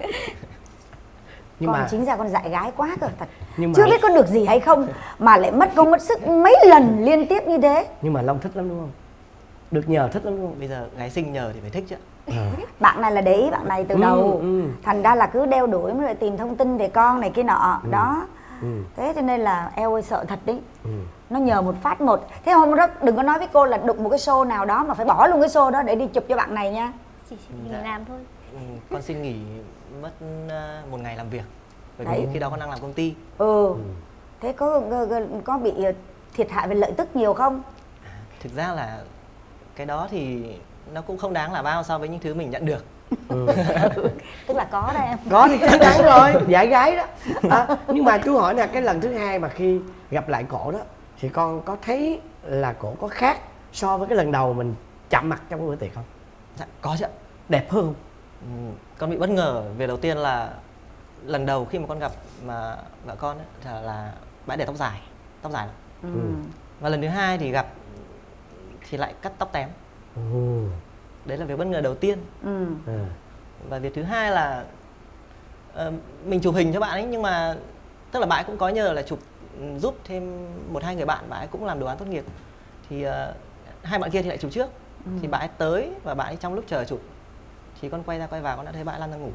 Nhưng Con mà chính ra con dại gái quá cơ thật. nhưng mà Chưa biết có được gì hay không mà lại mất công mất sức mấy lần liên tiếp như thế. nhưng mà Long thích lắm đúng không? Được nhờ thích lắm đúng không? Bây giờ gái xinh nhờ thì phải thích chứ. Bạn này là để ý bạn này từ đầu. ừ. Thành ra là cứ đeo đuổi mới lại tìm thông tin về con này kia nọ. Đó. Thế cho nên là eo ơi sợ thật đấy. Nó nhờ một phát một. Thế hôm đó đừng có nói với cô là đụng một cái show nào đó mà phải bỏ luôn cái show đó để đi chụp cho bạn này nha. Chỉ mình làm thôi. Con xin nghỉ mất một ngày làm việc. Bởi Đấy. vì khi đó con đang làm công ty. Thế có bị thiệt hại về lợi tức nhiều không? Thực ra là cái đó thì nó cũng không đáng là bao so với những thứ mình nhận được. Tức là có đó em. Có thì chắc chắn rồi, dạy gái đó. Nhưng mà chú hỏi nè, cái lần thứ hai mà khi gặp lại cổ đó thì con có thấy là cổ có khác so với cái lần đầu mình chạm mặt trong bữa tiệc không? Dạ, có chứ ạ. Đẹp hơn không? Con bị bất ngờ về đầu tiên là lần đầu khi mà con gặp mà vợ con ấy, là bãi để tóc dài lắm. Và lần thứ hai thì gặp thì lại cắt tóc tém. Đấy là việc bất ngờ đầu tiên. Và việc thứ hai là mình chụp hình cho bạn ấy, nhưng mà tức là bạn ấy cũng có nhờ là chụp giúp thêm một hai người bạn, bạn ấy cũng làm đồ án tốt nghiệp. Thì hai bạn kia thì lại chụp trước. Thì bạn ấy tới và bạn ấy trong lúc chờ chụp thì con quay ra quay vào con đã thấy bạn ấy lăn ra ngủ.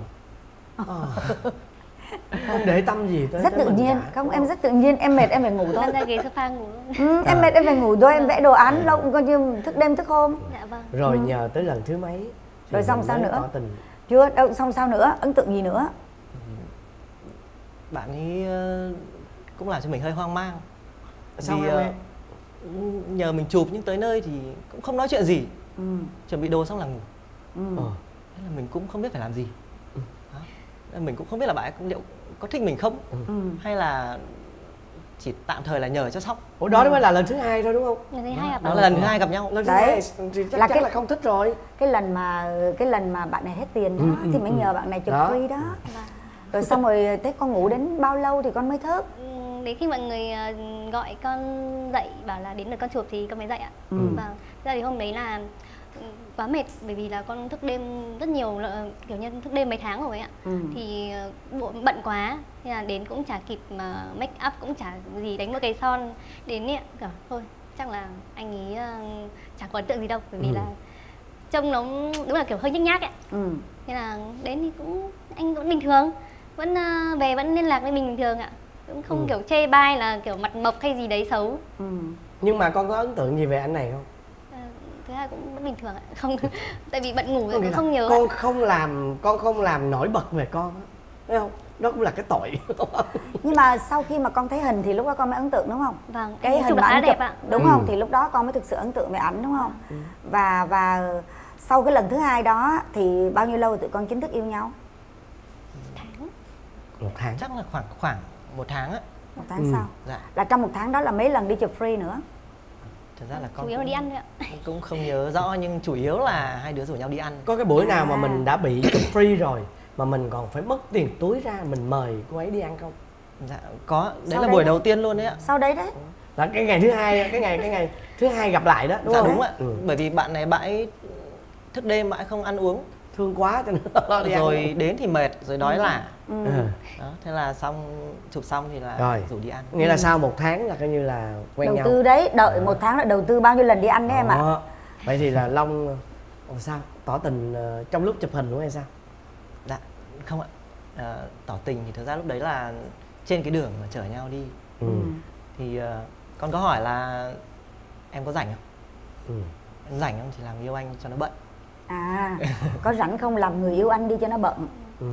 Không để tâm gì tới Rất tới tự mình nhiên, cả, không đúng em rất tự nhiên, em mệt em phải ngủ thôi. Lăn ra ghế sofa ngủ. Em mệt em phải ngủ thôi, em vẽ đồ án lâu coi như thức đêm thức hôm. Dạ vâng. Rồi nhờ tới lần thứ mấy thì Rồi xong mình sao mới nữa? tỏ tình. Chưa, đâu xong sao nữa, ấn tượng gì nữa? Bạn ấy cũng làm cho mình hơi hoang mang. Sao Vì hoang mang? nhờ mình chụp nhưng tới nơi thì cũng không nói chuyện gì. Chuẩn bị đồ xong là ngủ. Thế là mình cũng không biết phải làm gì. Đó. Mình cũng không biết là bạn ấy cũng liệu có thích mình không, hay là chỉ tạm thời là nhờ cho xong. Ủa đó mới là lần thứ hai thôi đúng không? Lần thứ hai gặp Đó là lần thứ hai gặp nhau. Lần thứ Đấy. hai thì chắc Là chắn cái- là không thích rồi. Cái lần mà bạn này hết tiền đó thì mới nhờ bạn này chụp Đó. free đó. Rồi xong rồi thế con ngủ đến bao lâu thì con mới thức? Đến khi mọi người gọi con dậy bảo là đến lượt con chụp thì con mới dậy ạ. Vâng. Thực ra thì hôm đấy là quá mệt, bởi vì là con thức đêm rất nhiều, kiểu như thức đêm mấy tháng rồi ạ. Thì bận quá, thế là đến cũng chả kịp mà make up, cũng chả gì, đánh một cái son đến ấy, kiểu thôi chắc là anh ấy chả có ấn tượng gì đâu, bởi vì là trông nó đúng là kiểu hơi nhếch nhác ấy. Thế là đến thì cũng anh vẫn bình thường, vẫn về vẫn liên lạc với mình bình thường ạ, cũng không kiểu chê bai là kiểu mặt mộc hay gì đấy xấu. Nhưng mà con có ấn tượng gì về anh này không? Thứ hai cũng vẫn bình thường ạ, không tại vì bận ngủ Có rồi nghĩa cũng là không nhớ. con không làm nổi bật về con á, thấy không? Đó cũng là cái tội. Nhưng mà sau khi mà con thấy hình thì lúc đó con mới ấn tượng đúng không? Vâng, Cái anh hình chụp mà khá anh đẹp chụp ạ. đúng không? Thì lúc đó con mới thực sự ấn tượng về ảnh đúng không? Và sau cái lần thứ hai đó thì bao nhiêu lâu tụi con chính thức yêu nhau? Một tháng. Chắc là khoảng một tháng á. Một tháng sau. Dạ. Là trong một tháng đó là mấy lần đi chụp free nữa? Thật ra là con Chủ yếu là đi ăn thôi ạ. cũng không nhớ rõ, nhưng chủ yếu là hai đứa rủ nhau đi ăn. Có cái buổi nào mà mình đã bị chụp free rồi mà mình còn phải mất tiền túi ra mình mời cô ấy đi ăn không? Dạ có, đấy Sau là đây buổi đấy. đầu tiên luôn đấy ạ. Sau đấy đấy. Là cái ngày thứ hai, cái ngày thứ hai gặp lại đó đúng Dạ không? đúng ạ. Bởi vì bạn này bạn ấy thức đêm, bạn ấy không ăn uống, Thương quá cho nên lo đi ăn. rồi đến thì mệt, rồi đói lả. Ừ. Đó, thế là chụp xong thì là Rồi. rủ đi ăn. Nghĩa là sau một tháng là coi như là quen Đầu nhau. tư đấy, đợi một tháng là đầu tư bao nhiêu lần đi ăn đấy em ạ? Đó. Vậy thì là Long sao? Tỏ tình trong lúc chụp hình luôn hay sao? Dạ, Không ạ. Tỏ tình thì thực ra lúc đấy là trên cái đường mà chở nhau đi. Thì con có hỏi là em có rảnh không? Em rảnh không thì làm yêu anh cho nó bận. À, có rảnh không làm người yêu anh đi cho nó bận.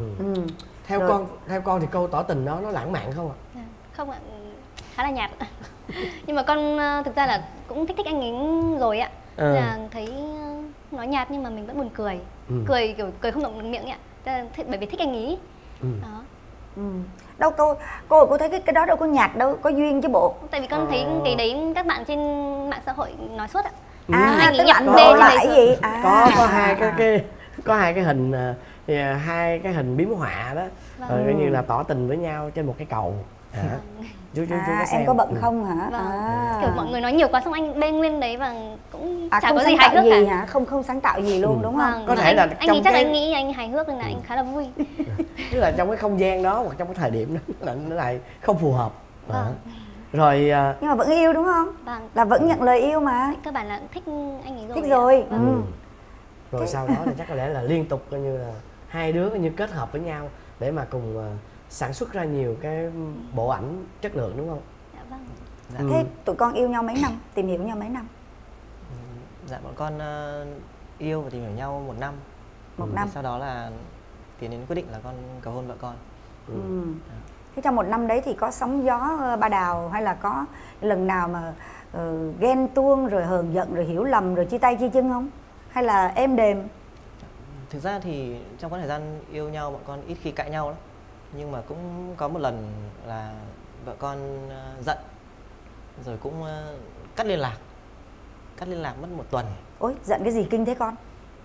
Theo con thì câu tỏ tình đó nó lãng mạn không ạ? Không ạ, khá là nhạt. Nhưng mà con thực ra là cũng thích anh ấy rồi ạ. Là thấy nói nhạt nhưng mà mình vẫn buồn cười. Cười kiểu cười không động miệng ạ. Bởi vì thích anh ấy. Đó. Đâu cô thấy cái đó đâu có nhạt đâu, có duyên chứ bộ. Tại vì con thấy cái đấy các bạn trên mạng xã hội nói suốt ạ. À, tức là anh đê lại gì? Có hai cái hình hai cái hình biếm họa đó, rồi coi như là tỏ tình với nhau trên một cái cầu. Chú có xem. Em có bận không hả? Kiểu mọi người nói nhiều quá xong anh bênh lên đấy và cũng chả không có gì sáng hài tạo hước gì cả. hả? Không sáng tạo gì luôn đúng không? Có thể là anh nghĩ chắc là anh nghĩ anh hài hước nên là anh khá là vui. Tức là trong cái không gian đó hoặc trong cái thời điểm đó là nó lại không phù hợp. Rồi nhưng mà vẫn yêu đúng không? Vâng. Là vẫn nhận lời yêu mà. Cơ bản là thích anh ấy rồi. Thích rồi. Rồi sau đó thì chắc có lẽ là liên tục coi như là hai đứa coi như kết hợp với nhau để mà cùng sản xuất ra nhiều cái bộ ảnh chất lượng đúng không? Dạ vâng. Thế tụi con yêu nhau mấy năm? Tìm hiểu nhau mấy năm? Dạ bọn con yêu và tìm hiểu nhau 1 năm. 1 năm. Sau đó là tiến đến quyết định là con cầu hôn vợ con. Thế trong 1 năm đấy thì có sóng gió ba đào hay là có lần nào mà ghen tuông rồi hờn giận rồi hiểu lầm rồi chia tay chia chân không? Hay là êm đềm? Thực ra thì trong cái thời gian yêu nhau bọn con ít khi cãi nhau lắm. Nhưng mà cũng có một lần là vợ con giận rồi cũng cắt liên lạc mất 1 tuần. Ôi, giận cái gì kinh thế con?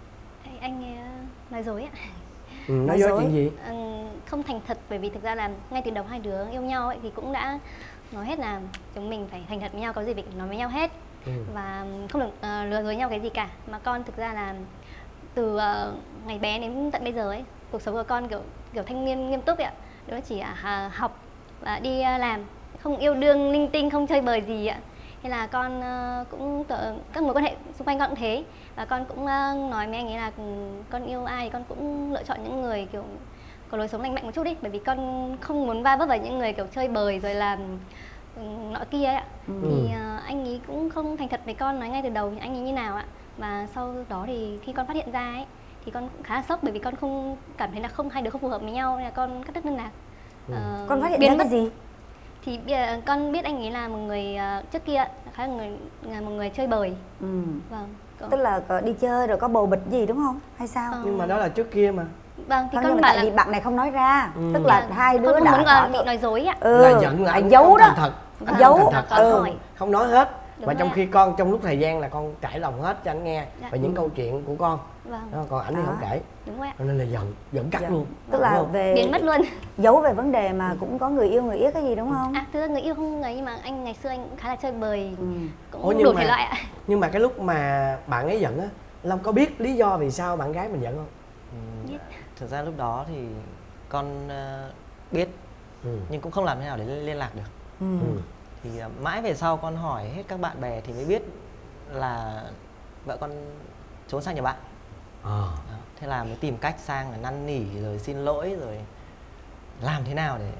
Anh nói dối ạ. Nói dối chuyện gì? Không thành thật, bởi vì thực ra là ngay từ đầu hai đứa yêu nhau ấy thì cũng đã nói hết là chúng mình phải thành thật với nhau, có gì phải nói với nhau hết. Và không được lừa dối nhau cái gì cả. Mà con thực ra là từ ngày bé đến tận bây giờ ấy, cuộc sống của con kiểu thanh niên nghiêm túc ấy ạ. Đó chỉ học và đi làm, không yêu đương linh tinh, không chơi bời gì ạ. Thế là con cũng các mối quan hệ xung quanh con cũng thế. Và con cũng nói với anh ấy là con yêu ai thì con cũng lựa chọn những người kiểu có lối sống lành mạnh một chút đi. Bởi vì con không muốn va vấp vào những người kiểu chơi bời rồi làm nọ kia ấy ạ. Thì anh ấy cũng không thành thật với con, nói ngay từ đầu anh ấy như nào ạ. Và sau đó thì khi con phát hiện ra ấy thì con cũng khá là sốc, bởi vì con không cảm thấy là hai đứa không phù hợp với nhau nên là con cắt đứt liên lạc. Con phát hiện ra cái gì? Thì con biết anh ấy là một người trước kia khá là một người chơi bời. Vâng. Tức là đi chơi rồi có bầu bịch gì đúng không? Hay sao? Nhưng mà đó là trước kia mà. Vâng, thì con con bảo bảo là bạn này không nói ra. Tức là hai đứa con không đã muốn bị nói dối ạ. Là giận là giấu đó. Thật. Giấu. Không nói hết. Đúng và trong rồi. khi con trong lúc thời gian là con trải lòng hết cho anh nghe Dạ. về những câu chuyện của con. Vâng. Còn ảnh thì không kể. Đúng rồi ạ. Cho nên là giận cắt luôn. Tức là về biến mất luôn. giấu về vấn đề mà cũng có người yêu người yết cái gì đúng không? Thực ra người yêu không người, nhưng mà anh ngày xưa anh cũng khá là chơi bời. Cũng nhưng đủ mà- thể loại ạ. Nhưng mà cái lúc mà bạn ấy giận á, Long có biết lý do vì sao bạn gái mình giận không? Thực ra lúc đó thì con biết nhưng cũng không làm thế nào để liên lạc được. Thì mãi về sau con hỏi hết các bạn bè thì mới biết là vợ con trốn sang nhà bạn. Đó. Thế là mới tìm cách sang là năn nỉ rồi xin lỗi rồi làm thế nào để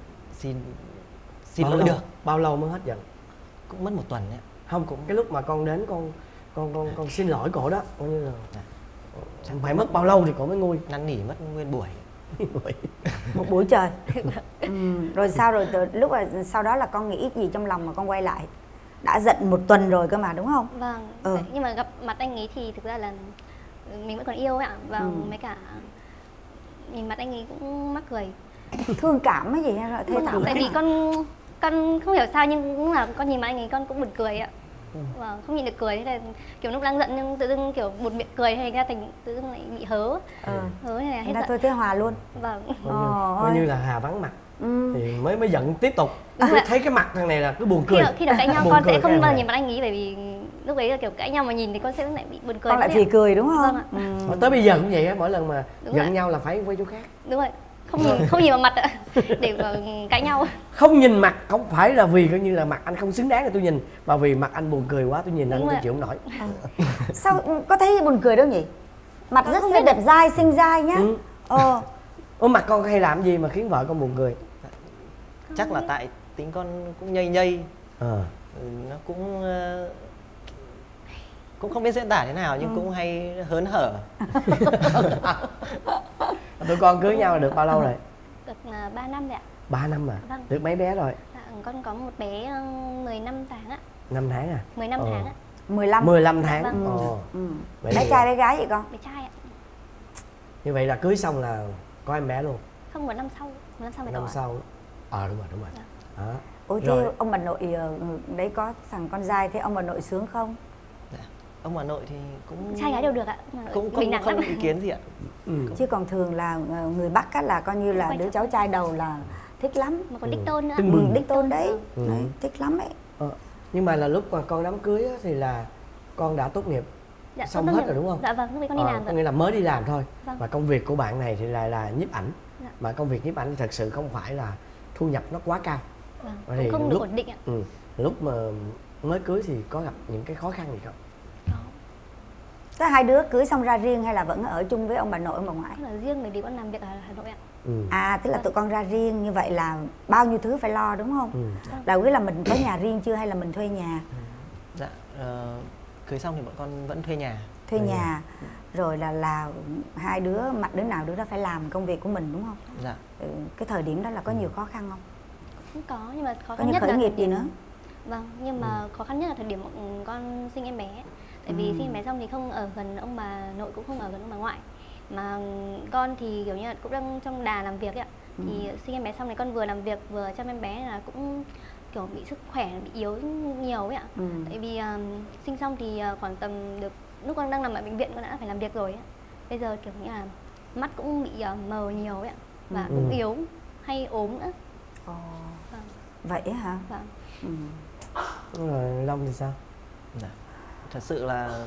xin lỗi được. Bao lâu mới hết giận? Cũng mất 1 tuần đấy. Không, cũng cái lúc mà con đến con xin lỗi cổ đó, coi như là phải mất bao lâu thì cổ mới nguôi? Năn nỉ mất nguyên buổi. Một buổi trời. Rồi sao rồi lúc mà sau đó là con nghĩ gì trong lòng mà con quay lại? Đã giận 1 tuần rồi cơ mà đúng không? Vâng. Nhưng mà gặp mặt anh ấy thì thực ra là mình vẫn còn yêu ấy ạ. Và mấy cả nhìn mặt anh ấy cũng mắc cười. Thương cảm hay gì hay là thê thảm? Tại vì con không hiểu sao nhưng cũng là con nhìn mặt anh ấy con cũng buồn cười ạ. Vâng, không nhìn được cười, thế là kiểu lúc đang giận nhưng tự dưng kiểu một miệng cười hay ra thành tự dưng lại bị hớ. Hớ này là hết giận. Thôi thế hòa luôn. Vâng. Coi như là Hà vắng mặt thì mới giận tiếp tục. Thấy cái mặt thằng này là cứ buồn cười. Khi nào cãi nhau Buồn con cười sẽ cái không bao này. giờ nhìn mặt anh ấy, bởi vì lúc đấy là kiểu cãi nhau mà nhìn thì con sẽ lại bị buồn cười. Con lại phì cười đúng không? Vâng ạ. Mà tới bây giờ cũng vậy á, mỗi lần mà Đúng giận rồi. nhau là phải quay chỗ khác. Đúng rồi. Không nhìn vào mặt ạ. Để mà cãi nhau. Không nhìn mặt không phải là vì coi như là mặt anh không xứng đáng để tôi nhìn, mà vì mặt anh buồn cười quá tôi nhìn anh Đúng tôi rồi. chịu không nổi. Sao có thấy buồn cười đâu nhỉ? Mặt rất là đẹp dai, xinh dai nhá. Ủa mặt con hay làm gì mà khiến vợ con buồn cười? Chắc là tại tính con cũng nhây nhây. Nó cũng không biết diễn tả thế nào nhưng cũng hay hớn hở. Tụi con cưới nhau là được bao lâu rồi? Được 3 năm rồi ạ. 3 năm à? Vâng. Được mấy bé rồi? Con có một bé 15 tháng ạ. 5 tháng à? 15 tháng ạ. 15 tháng. Vâng. Vậy Bé trai bé gái vậy con? Bé trai ạ. Như vậy là cưới xong là có em bé luôn? Không, một năm sau mới có. Năm sau. Đúng rồi. Dạ. Đó. Ủa Rồi. thế ông bà nội đấy có thằng con trai, thế ông bà nội sướng không? Dạ. Ông bà nội thì cũng Trai gái đều được ạ. cũng Bình đẳng không lắm. ý kiến gì ạ. Chứ còn thường là người Bắc á, là coi như là Quan đứa trọng. cháu trai đầu là thích lắm. Mà còn đích tôn nữa. Đích tôn đấy. Đấy, thích lắm ấy. Nhưng mà là lúc mà con đám cưới á, thì là con đã tốt nghiệp Dạ, xong tốt hết nghiệp. rồi đúng không? Dạ vâng, lúc đấy con đi làm Có rồi. nghĩa là mới đi làm thôi. Vâng. Và công việc của bạn này thì là nhiếp ảnh. Dạ. Mà công việc nhiếp ảnh thì thật sự không phải là thu nhập nó quá cao. Vâng. Vậy thì Cũng không được lúc- ổn định ạ. Lúc mà mới cưới thì có gặp những cái khó khăn gì không? Có. Thế hai đứa cưới xong ra riêng hay là vẫn ở chung với ông bà nội ông bà ngoại? Tức là riêng bởi vì con làm việc ở Hà Nội ạ. À, tức là tụi con ra riêng như vậy là bao nhiêu thứ phải lo đúng không? Đầu tiên là mình có nhà riêng chưa hay là mình thuê nhà? Dạ, cưới xong thì bọn con vẫn thuê nhà. Thuê nhà. Rồi là hai đứa mặt đứa nào đứa đó phải làm công việc của mình đúng không? Dạ. Cái thời điểm đó là có nhiều khó khăn không? Cũng có, nhưng mà khó Có khăn như nhất khởi là nghiệp thời gì điểm- nữa? Vâng, nhưng mà khó khăn nhất là thời điểm con sinh em bé. Tại vì sinh em bé xong thì không ở gần ông bà nội, cũng không ở gần ông bà ngoại. Mà con thì kiểu như là cũng đang trong đà làm việc ấy ạ. Thì sinh em bé xong thì con vừa làm việc vừa chăm em bé là cũng kiểu bị sức khỏe bị yếu nhiều ấy ạ. Tại vì sinh xong thì khoảng tầm được lúc con đang nằm ở bệnh viện con đã phải làm việc rồi ấy. Bây giờ kiểu như là mắt cũng bị mờ nhiều ấy ạ. Và cũng yếu, hay ốm nữa. Vâng. Vậy á hả? Vâng. Rồi Long thì sao? Dạ. Thật sự là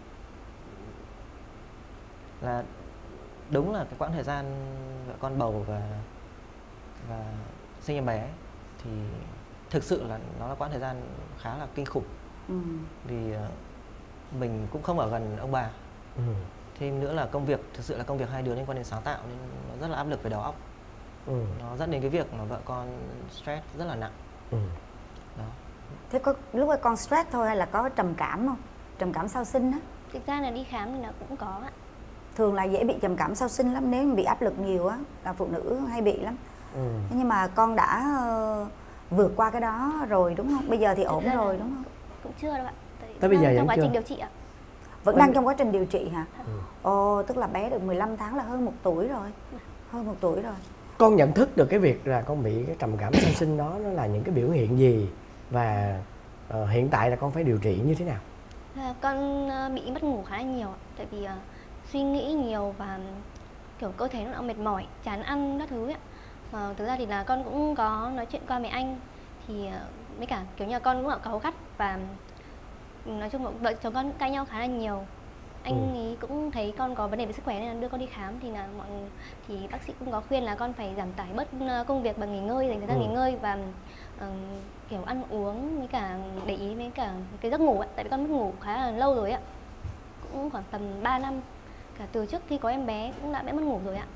đúng là cái quãng thời gian vợ con bầu và sinh em bé thì thực sự là nó là quãng thời gian khá là kinh khủng. Vì mình cũng không ở gần ông bà. Thêm nữa là công việc, thực sự là công việc hai đứa liên quan đến sáng tạo nên nó rất là áp lực về đầu óc. Nó dẫn đến cái việc mà vợ con stress rất là nặng. Đó. Thế có lúc ấy con stress thôi hay là có trầm cảm không? Trầm cảm sau sinh á? Thực ra là đi khám thì nó cũng có ạ. Thường là dễ bị trầm cảm sau sinh lắm, nếu mà bị áp lực nhiều á là phụ nữ hay bị lắm. Thế nhưng mà con đã vượt qua cái đó rồi đúng không? Bây giờ thì ổn rồi đúng không? Cũng chưa đâu ạ. Tới bây giờ trong vẫn quá chưa? trình điều trị ạ. Vẫn đang trong quá trình điều trị hả? Ồ, tức là bé được 15 tháng là hơn 1 tuổi rồi. Hơn 1 tuổi rồi. Con nhận thức được cái việc là con bị cái trầm cảm sau sinh đó nó là những cái biểu hiện gì và hiện tại là con phải điều trị như thế nào? Con bị mất ngủ khá là nhiều ạ. Tại vì suy nghĩ nhiều và kiểu cơ thể nó mệt mỏi, chán ăn các thứ ấy. Thực ra thì là con cũng có nói chuyện qua mẹ anh. Thì với cả kiểu như là con cũng là cáu gắt và nói chung là vợ chồng con cãi nhau khá là nhiều. Anh ấy cũng thấy con có vấn đề về sức khỏe nên là đưa con đi khám, thì bác sĩ cũng có khuyên là con phải giảm tải bớt công việc bằng nghỉ ngơi, dành thời gian nghỉ ngơi và kiểu ăn uống với cả để ý với cả cái giấc ngủ ấy. Tại vì con mất ngủ khá là lâu rồi ạ, cũng khoảng tầm 3 năm, cả từ trước khi có em bé cũng đã bị mất ngủ rồi ạ.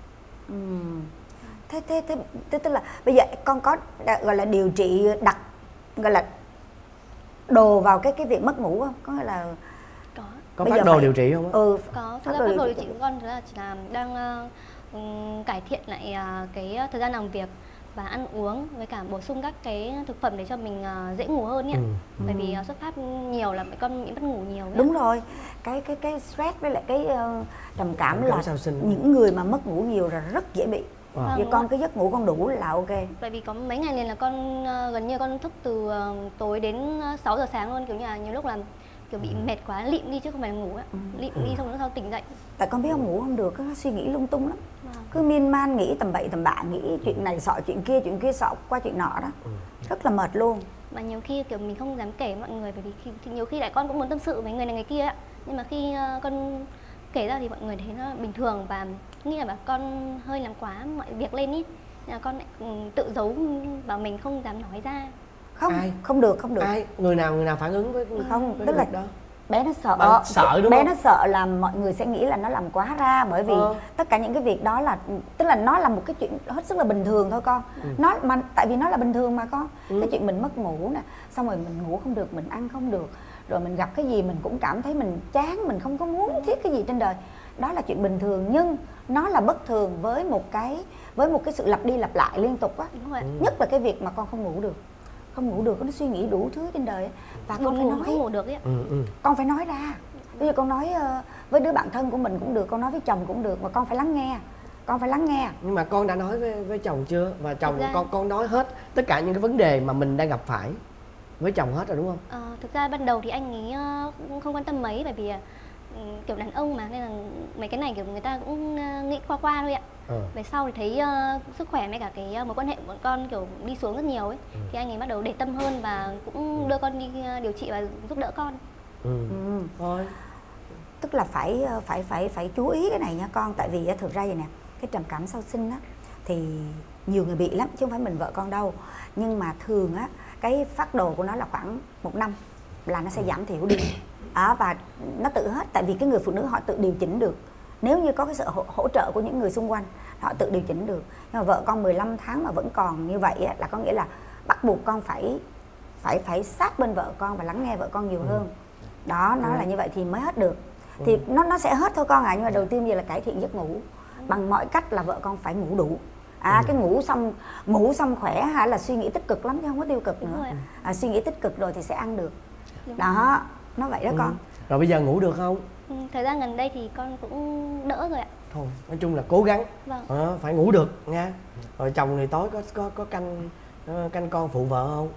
Thế tức là bây giờ con có gọi là điều trị đặt gọi là đồ vào cái việc mất ngủ không? Có nghĩa là Có bây phát giờ đồ phải- điều trị không á? Có, thực ra phác đồ điều trị của con là chỉ là đang cải thiện lại cái thời gian làm việc và ăn uống với cả bổ sung các cái thực phẩm để cho mình dễ ngủ hơn nhé. Bởi vì xuất phát nhiều là con bị mất ngủ nhiều ấy. Đúng rồi, cái stress với lại cái trầm cảm là sau sinh. những người mà mất ngủ nhiều là rất dễ bị. Vâng, Vì con cái giấc ngủ con đủ là ok. Tại vì có mấy ngày liền là con gần như con thức từ tối đến 6 giờ sáng luôn, kiểu như là nhiều lúc là kiểu bị mệt quá lịm đi chứ không phải là ngủ á. Lịm đi xong rồi sau tỉnh dậy. Tại con biết không, ngủ không được, nó suy nghĩ lung tung lắm. Vâng. Cứ miên man nghĩ tầm bậy tầm bạ, nghĩ chuyện này sọ chuyện kia sọ qua chuyện nọ đó. Rất là mệt luôn. Mà nhiều khi kiểu mình không dám kể mọi người, bởi vì thì nhiều khi lại con cũng muốn tâm sự với người này người kia ạ. Nhưng mà khi con kể ra thì mọi người thấy nó bình thường và nghĩ là bảo con hơi làm quá mọi việc lên ý. Nên là con lại tự giấu vào mình, không dám nói ra. Không, Ai? không được. Ai? Người nào phản ứng với Không, với tức là việc đó? Bé nó sợ. Bạn sợ đúng bé không? nó sợ là mọi người sẽ nghĩ là nó làm quá ra, bởi vì tất cả những cái việc đó là, tức là nó là một cái chuyện hết sức là bình thường thôi con. Nó mà tại vì nó là bình thường mà con. Cái chuyện mình mất ngủ nè, xong rồi mình ngủ không được, mình ăn không được, rồi mình gặp cái gì mình cũng cảm thấy mình chán, mình không có muốn thiết cái gì trên đời. Đó là chuyện bình thường, nhưng nó là bất thường với một cái sự lặp đi lặp lại liên tục á. Nhất là cái việc mà con không ngủ được, nó suy nghĩ đủ thứ trên đời ấy. Và con phải nói, không ngủ được ấy. con phải nói ra. Bây giờ con nói với đứa bạn thân của mình cũng được, con nói với chồng cũng được, mà con phải lắng nghe. Nhưng mà con đã nói với chồng chưa? Và chồng con nói hết tất cả những cái vấn đề mà mình đang gặp phải với chồng hết rồi đúng không? Thực ra ban đầu thì anh ấy cũng không quan tâm mấy, bởi vì kiểu đàn ông mà, nên là mấy cái này kiểu người ta cũng nghĩ qua thôi ạ. Về sau thì thấy sức khỏe với cả cái mối quan hệ của bọn con kiểu đi xuống rất nhiều ấy, thì anh ấy bắt đầu để tâm hơn và cũng đưa con đi điều trị và giúp đỡ con. Thôi. Tức là phải chú ý cái này nha con, tại vì thực ra vậy nè, cái trầm cảm sau sinh á thì nhiều người bị lắm chứ không phải mình vợ con đâu, nhưng mà thường á cái phác đồ của nó là khoảng 1 năm là nó sẽ giảm thiểu đi. Và nó tự hết, tại vì cái người phụ nữ họ tự điều chỉnh được, nếu như có cái sự hỗ trợ của những người xung quanh họ tự điều chỉnh được. Nhưng mà vợ con 15 tháng mà vẫn còn như vậy á, là có nghĩa là bắt buộc con phải sát bên vợ con và lắng nghe vợ con nhiều hơn. Đó, nó là như vậy thì mới hết được. Thì nó sẽ hết thôi con ạ. Nhưng mà đầu tiên bây giờ là cải thiện giấc ngủ bằng mọi cách, là vợ con phải ngủ đủ. Cái ngủ xong khỏe hay là suy nghĩ tích cực lắm chứ không có tiêu cực nữa. Suy nghĩ tích cực rồi thì sẽ ăn được. Đó, nó vậy đó con. Rồi bây giờ ngủ được không? Thời gian gần đây thì con cũng đỡ rồi ạ. Thôi, nói chung là cố gắng. Vâng. Phải ngủ được nha. Rồi chồng thì tối có canh con phụ vợ không?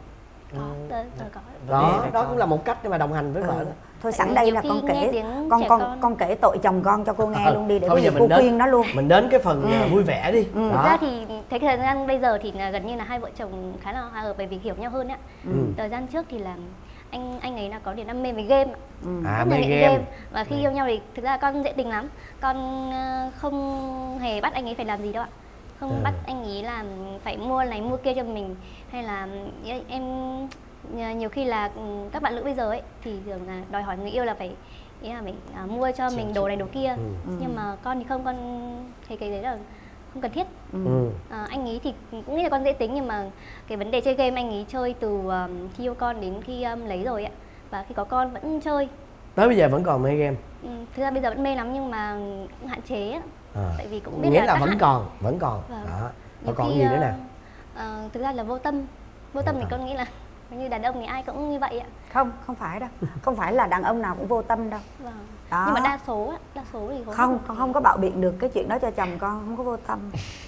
Có. Đó cũng là một cách để mà đồng hành với vợ đó. Thôi sẵn đây là con kể tội chồng con cho cô nghe luôn đi, để bây giờ cô khuyên nó luôn. Mình đến cái phần vui vẻ đi. Thực ra thì thấy thời gian bây giờ thì gần như là hai vợ chồng khá là hòa hợp, bởi vì hiểu nhau hơn ạ. Thời gian trước thì là anh ấy là có điểm đam mê với game. Mê game. Và khi yêu nhau thì thực ra con dễ tính lắm, con không hề bắt anh ấy phải làm gì đâu ạ. Không bắt anh ấy làm phải mua này mua kia cho mình, hay là em nhiều khi là các bạn nữ bây giờ ấy thì thường là đòi hỏi người yêu là phải mua cho mình đồ này đồ kia. Nhưng mà con thì không, con thấy cái đấy là không cần thiết. Anh ấy thì cũng nghĩ là con dễ tính, nhưng mà cái vấn đề chơi game anh ấy chơi từ khi yêu con đến khi lấy rồi ạ, và khi có con vẫn chơi. Tới bây giờ vẫn còn mê game? Thực ra bây giờ vẫn mê lắm, nhưng mà cũng hạn chế á. Tại vì cũng biết nghĩa là vẫn còn đó. Và còn gì nữa nè? Thực ra là vô tâm thì con nghĩ là như đàn ông thì ai cũng như vậy ạ. Không phải đâu. Không phải là đàn ông nào cũng vô tâm đâu. Đó. Nhưng mà đa số thì con không có bạo biện được cái chuyện đó cho chồng con, không có vô tâm.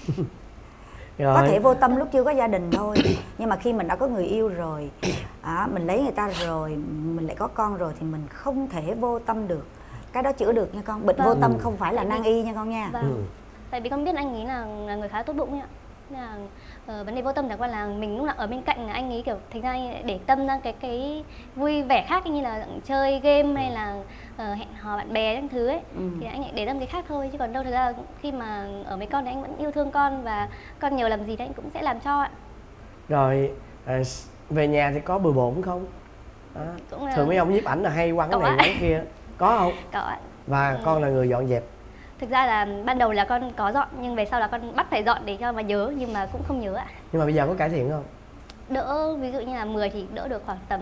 Rồi. Có thể vô tâm lúc chưa có gia đình thôi, nhưng mà khi mình đã có người yêu rồi, mình lấy người ta rồi, mình lại có con rồi, thì mình không thể vô tâm được. Cái đó chữa được nha con. Bệnh vô tâm không phải là nan y nha con nha. Tại vì con biết anh ấy là người khá tốt bụng ạ. Là vấn đề vô tâm chẳng qua là mình lúc nào ở bên cạnh là anh ấy kiểu thành ra để tâm ra cái vui vẻ khác, như là chơi game hay là hẹn hò bạn bè các thứ ấy, thì anh ấy để tâm cái khác thôi, chứ còn đâu thực ra khi mà ở với con thì anh vẫn yêu thương con, và con nhờ làm gì thì anh cũng sẽ làm cho ạ. Rồi về nhà thì có bừa bộn không? Thường mấy ông nhiếp ảnh là hay quăng cái này quăng kia, có không? Có ạ. Và con là người dọn dẹp? Thực ra là ban đầu là con có dọn, nhưng về sau là con bắt phải dọn để cho mà nhớ, nhưng mà cũng không nhớ ạ. Nhưng mà bây giờ có cải thiện không? Đỡ, ví dụ như là 10 thì đỡ được khoảng tầm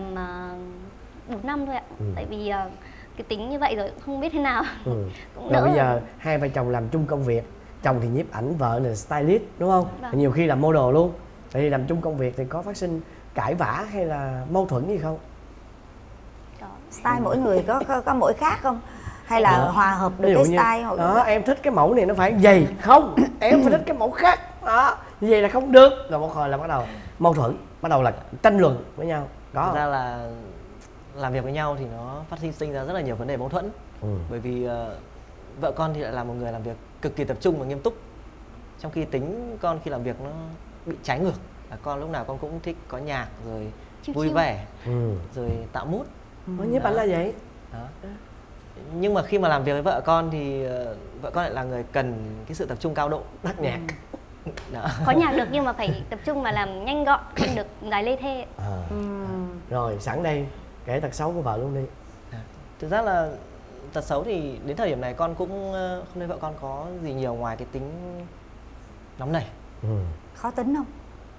4 năm thôi ạ. Tại vì cái tính như vậy rồi cũng không biết thế nào. Cũng đỡ. Rồi bây giờ hai vợ chồng làm chung công việc, chồng thì nhiếp ảnh, vợ là stylist đúng không? Nhiều khi làm model luôn. Vậy thì làm chung công việc thì có phát sinh cãi vã hay là mâu thuẫn gì không? Có. Style mỗi người có mỗi khác không? Hay là hòa hợp được cái style hoặc đó, em thích cái mẫu này nó phải vậy không, em phải thích cái mẫu khác đó, như vậy là không được. Rồi một hồi là bắt đầu mâu thuẫn, bắt đầu là tranh luận với nhau. Có thực ra là làm việc với nhau thì nó phát sinh ra rất là nhiều vấn đề mâu thuẫn. Bởi vì vợ con thì lại là một người làm việc cực kỳ tập trung và nghiêm túc, trong khi tính con khi làm việc nó bị trái ngược, là con lúc nào con cũng thích có nhạc rồi vui vẻ rồi tạo mood. Nhiếp ảnh là vậy đó. Nhưng mà khi mà làm việc với vợ con thì vợ con lại là người cần cái sự tập trung cao độ, tắt nhạc. Đó. Có nhạc được nhưng mà phải tập trung và làm nhanh gọn, không được dài lê thê. Rồi sẵn đây kể tật xấu của vợ luôn đi. Thực ra là tật xấu thì đến thời điểm này con cũng không thấy vợ con có gì nhiều ngoài cái tính nóng nảy. Khó tính không?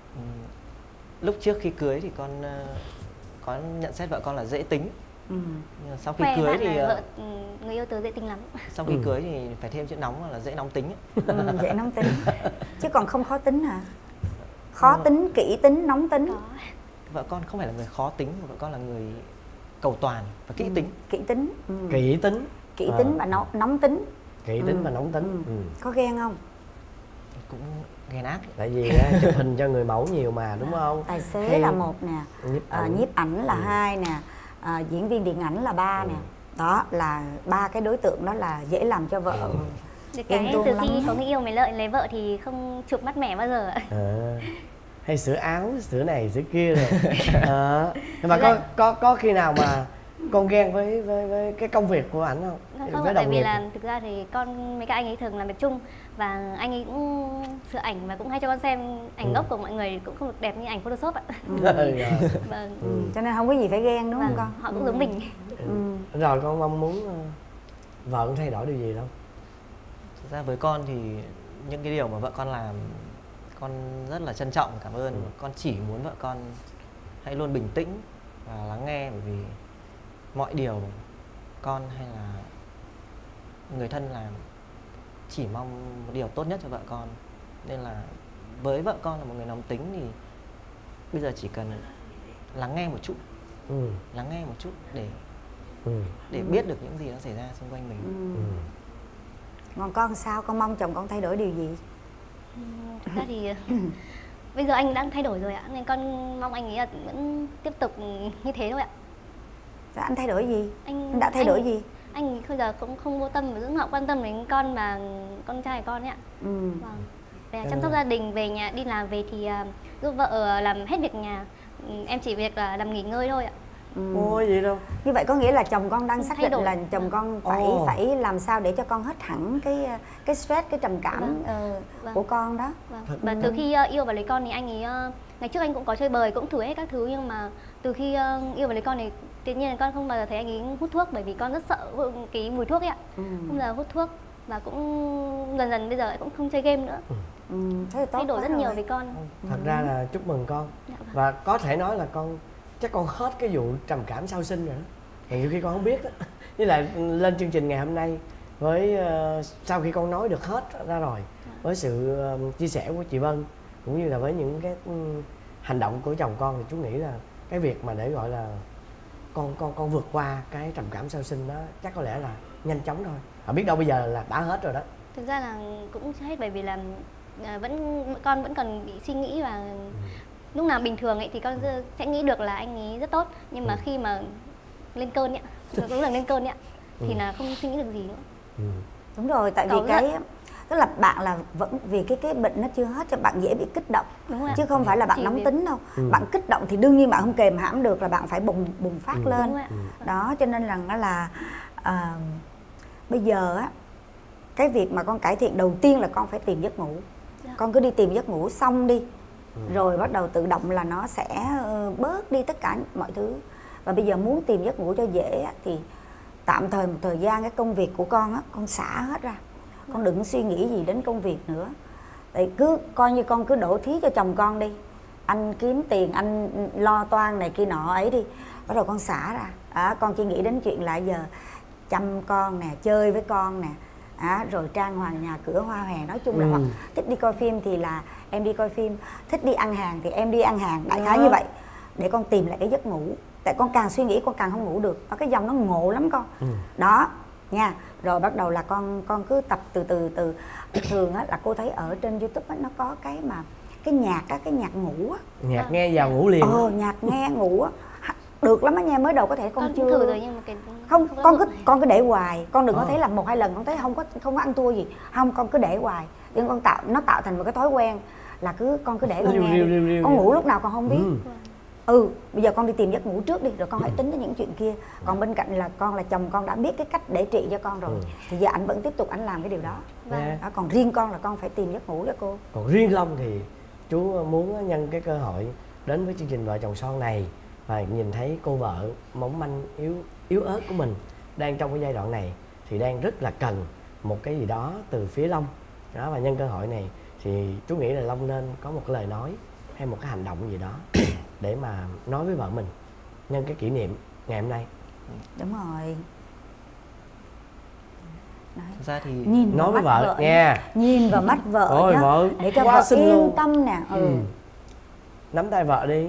Lúc trước khi cưới thì con có nhận xét vợ con là dễ tính. Nhưng mà sau khi Khoe cưới bạn thì là vợ người yêu tớ dễ tính lắm. sau khi cưới thì phải thêm chữ nóng là dễ nóng tính. Dễ nóng tính. Chứ còn không khó tính hả? Khó tính, kỹ tính, nóng tính. Có. Vợ con không phải là người khó tính, mà vợ con là người cầu toàn và kỹ tính. Kỹ tính. Kỹ tính. Kỹ tính và nóng tính. Kỹ tính và nóng tính. Có ghen không? Cũng ghen ác. Tại vì chụp hình cho người mẫu nhiều mà, đúng không? Tài xế Hay là một nè, nhiếp ảnh là hai nè, diễn viên điện ảnh là ba nè. Đó là ba cái đối tượng đó là dễ làm cho vợ Được ghen cái tuông từ lắm khi á. có người yêu mới lợi lấy vợ thì không chụp mắt mẻ bao giờ ạ. Hay sửa áo, sửa này sửa kia rồi. Nhưng mà có khi nào mà con ghen với cái công việc của ảnh không? Không, với tại vì nghiệp là thực ra thì con mấy các anh ấy thường làm việc chung và anh ấy cũng sửa ảnh và cũng hay cho con xem ảnh gốc của mọi người cũng không được đẹp như ảnh Photoshop ạ. Vâng. Cho nên không có gì phải ghen đúng không Vâng, con? họ cũng giống mình. Rồi con mong muốn vợ con thay đổi điều gì không? Thực ra với con thì những cái điều mà vợ con làm con rất là trân trọng và cảm ơn. Con chỉ muốn vợ con hãy luôn bình tĩnh và lắng nghe, bởi vì mọi điều con hay là người thân làm chỉ mong một điều tốt nhất cho vợ con. Nên là với vợ con là một người nóng tính thì bây giờ chỉ cần lắng nghe một chút, lắng nghe một chút để biết được những gì đang xảy ra xung quanh mình. Còn con sao? Con mong chồng con thay đổi điều gì? Thực ra thì bây giờ anh đang thay đổi rồi ạ, nên con mong anh ấy là vẫn tiếp tục như thế thôi ạ. Dạ, anh thay đổi gì? Anh đã thay đổi gì? Anh bây giờ cũng không vô tâm và dưỡng họ quan tâm đến con và con trai của con ấy ạ. Vâng. Về chăm sóc gia đình, về nhà đi làm về thì giúp vợ làm hết việc nhà. Em chỉ việc là làm nghỉ ngơi thôi ạ. Ôi vậy đâu. Như vậy có nghĩa là chồng con đang xác Thay định đổi. là chồng con phải làm sao để cho con hết hẳn cái stress, cái trầm cảm của con đó. Vâng. Và từ khi yêu và lấy con thì anh ấy ngày trước anh cũng có chơi bời, cũng thử hết các thứ, nhưng mà từ khi yêu và lấy con thì tự nhiên là con không bao giờ thấy anh ấy hút thuốc, bởi vì con rất sợ cái mùi thuốc ấy ạ. Không bao giờ hút thuốc và cũng dần dần bây giờ cũng không chơi game nữa. Thế thì tốt Thay đổi quá rất nhiều rồi. với con. Thật ra là chúc mừng con. Và có thể nói là con chắc con hết cái vụ trầm cảm sau sinh rồi đó. Mà nhiều khi con không biết đó. Với lại lên chương trình ngày hôm nay với sau khi con nói được hết ra rồi, với sự chia sẻ của chị Vân cũng như là với những cái hành động của chồng con, thì chú nghĩ là cái việc mà để gọi là con vượt qua cái trầm cảm sau sinh đó chắc có lẽ là nhanh chóng thôi. Biết đâu bây giờ là đã hết rồi đó. Thực ra là cũng chưa hết, bởi vì là con vẫn còn bị suy nghĩ và lúc nào bình thường ấy thì con sẽ nghĩ được là anh ấy rất tốt, nhưng mà khi mà lên cơn ấy, cũng là lên cơn ấy, thì là không suy nghĩ được gì nữa. Đúng rồi, tại vì tức là bạn là vẫn vì cái bệnh nó chưa hết cho bạn dễ bị kích động. Đúng rồi. Chứ không phải là bạn nóng tính đâu. Bạn kích động thì đương nhiên bạn không kềm hãm được, là bạn phải bùng phát lên. Đúng rồi. Đó, cho nên là bây giờ á, cái việc mà con cải thiện đầu tiên là con phải tìm giấc ngủ. Con cứ đi tìm giấc ngủ xong đi, rồi bắt đầu tự động là nó sẽ bớt đi tất cả mọi thứ. Và bây giờ muốn tìm giấc ngủ cho dễ á, thì tạm thời một thời gian cái công việc của con á, con xả hết ra. Con đừng suy nghĩ gì đến công việc nữa. Tại cứ coi như con cứ đổ thí cho chồng con đi. Anh kiếm tiền, anh lo toan này kia nọ ấy đi. Bắt đầu con xả ra. Con chỉ nghĩ đến chuyện là giờ chăm con nè, chơi với con nè. Rồi trang hoàng nhà cửa hoa hòe. Nói chung là hoặc thích đi coi phim thì là em đi coi phim, thích đi ăn hàng thì em đi ăn hàng. Đại khái như vậy, để con tìm lại cái giấc ngủ. Tại con càng suy nghĩ con càng không ngủ được. Cái dòng nó ngộ lắm con. Đó nha. Rồi bắt đầu là con cứ tập từ từ. Thường á là cô thấy ở trên YouTube á, nó có cái mà cái nhạc ngủ á. Nhạc nghe vào ngủ liền. Nhạc nghe ngủ á. Được lắm á nha, mới đầu có thể con chưa thử rồi nhưng mà con cứ để hoài. Con đừng có thấy là 1-2 lần con thấy không có ăn thua gì. Không, con cứ để hoài. Nhưng con nó tạo thành một cái thói quen là con cứ để con nghe. Con ngủ lúc nào con không biết. Bây giờ con đi tìm giấc ngủ trước đi, rồi con hãy tính đến những chuyện kia. Còn bên cạnh là con là chồng con đã biết cái cách để trị cho con rồi, thì giờ anh vẫn tiếp tục anh làm cái điều đó. Còn riêng con là con phải tìm giấc ngủ cho cô. Còn riêng Long thì chú muốn nhân cái cơ hội đến với chương trình Vợ Chồng Son này và nhìn thấy cô vợ mỏng manh yếu ớt của mình đang trong cái giai đoạn này thì đang rất là cần một cái gì đó từ phía Long đó, và nhân cơ hội này thì chú nghĩ là Long nên có một cái lời nói hay một cái hành động gì đó để mà nói với vợ mình nhân cái kỷ niệm ngày hôm nay. Đúng rồi. Thực ra thì Nhìn nói với mắt vợ nha, nhìn vào mắt vợ ôi nhá, vợ để cho quá vợ xinh yên luôn. tâm nè. Nắm tay vợ đi.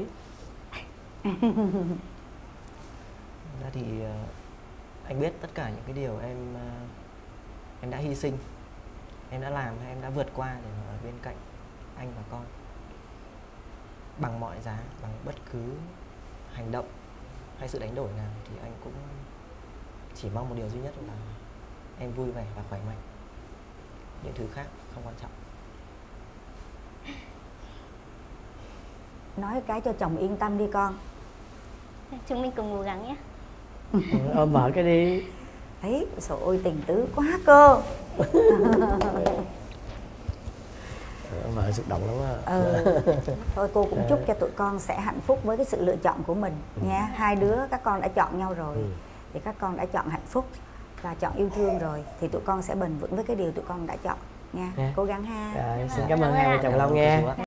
Thực ra thì anh biết tất cả những cái điều em đã hy sinh, em đã làm hay em đã vượt qua để ở bên cạnh anh và con bằng mọi giá, bằng bất cứ hành động hay sự đánh đổi nào, thì anh cũng chỉ mong một điều duy nhất là em vui vẻ và khỏe mạnh. Những thứ khác không quan trọng. Nói cái cho chồng yên tâm đi con. Chúng mình cùng cố gắng nhé. Ôm vợ cái đi. Thấy trời ơi tình tứ quá cơ. Vợ xúc động lắm á. Thôi cô cũng chúc cho tụi con sẽ hạnh phúc với cái sự lựa chọn của mình nha. Hai đứa các con đã chọn nhau rồi thì các con đã chọn hạnh phúc và chọn yêu thương rồi thì tụi con sẽ bền vững với cái điều tụi con đã chọn nha. Cố gắng ha. Rồi, xin cảm ơn hai vợ chồng Long nha.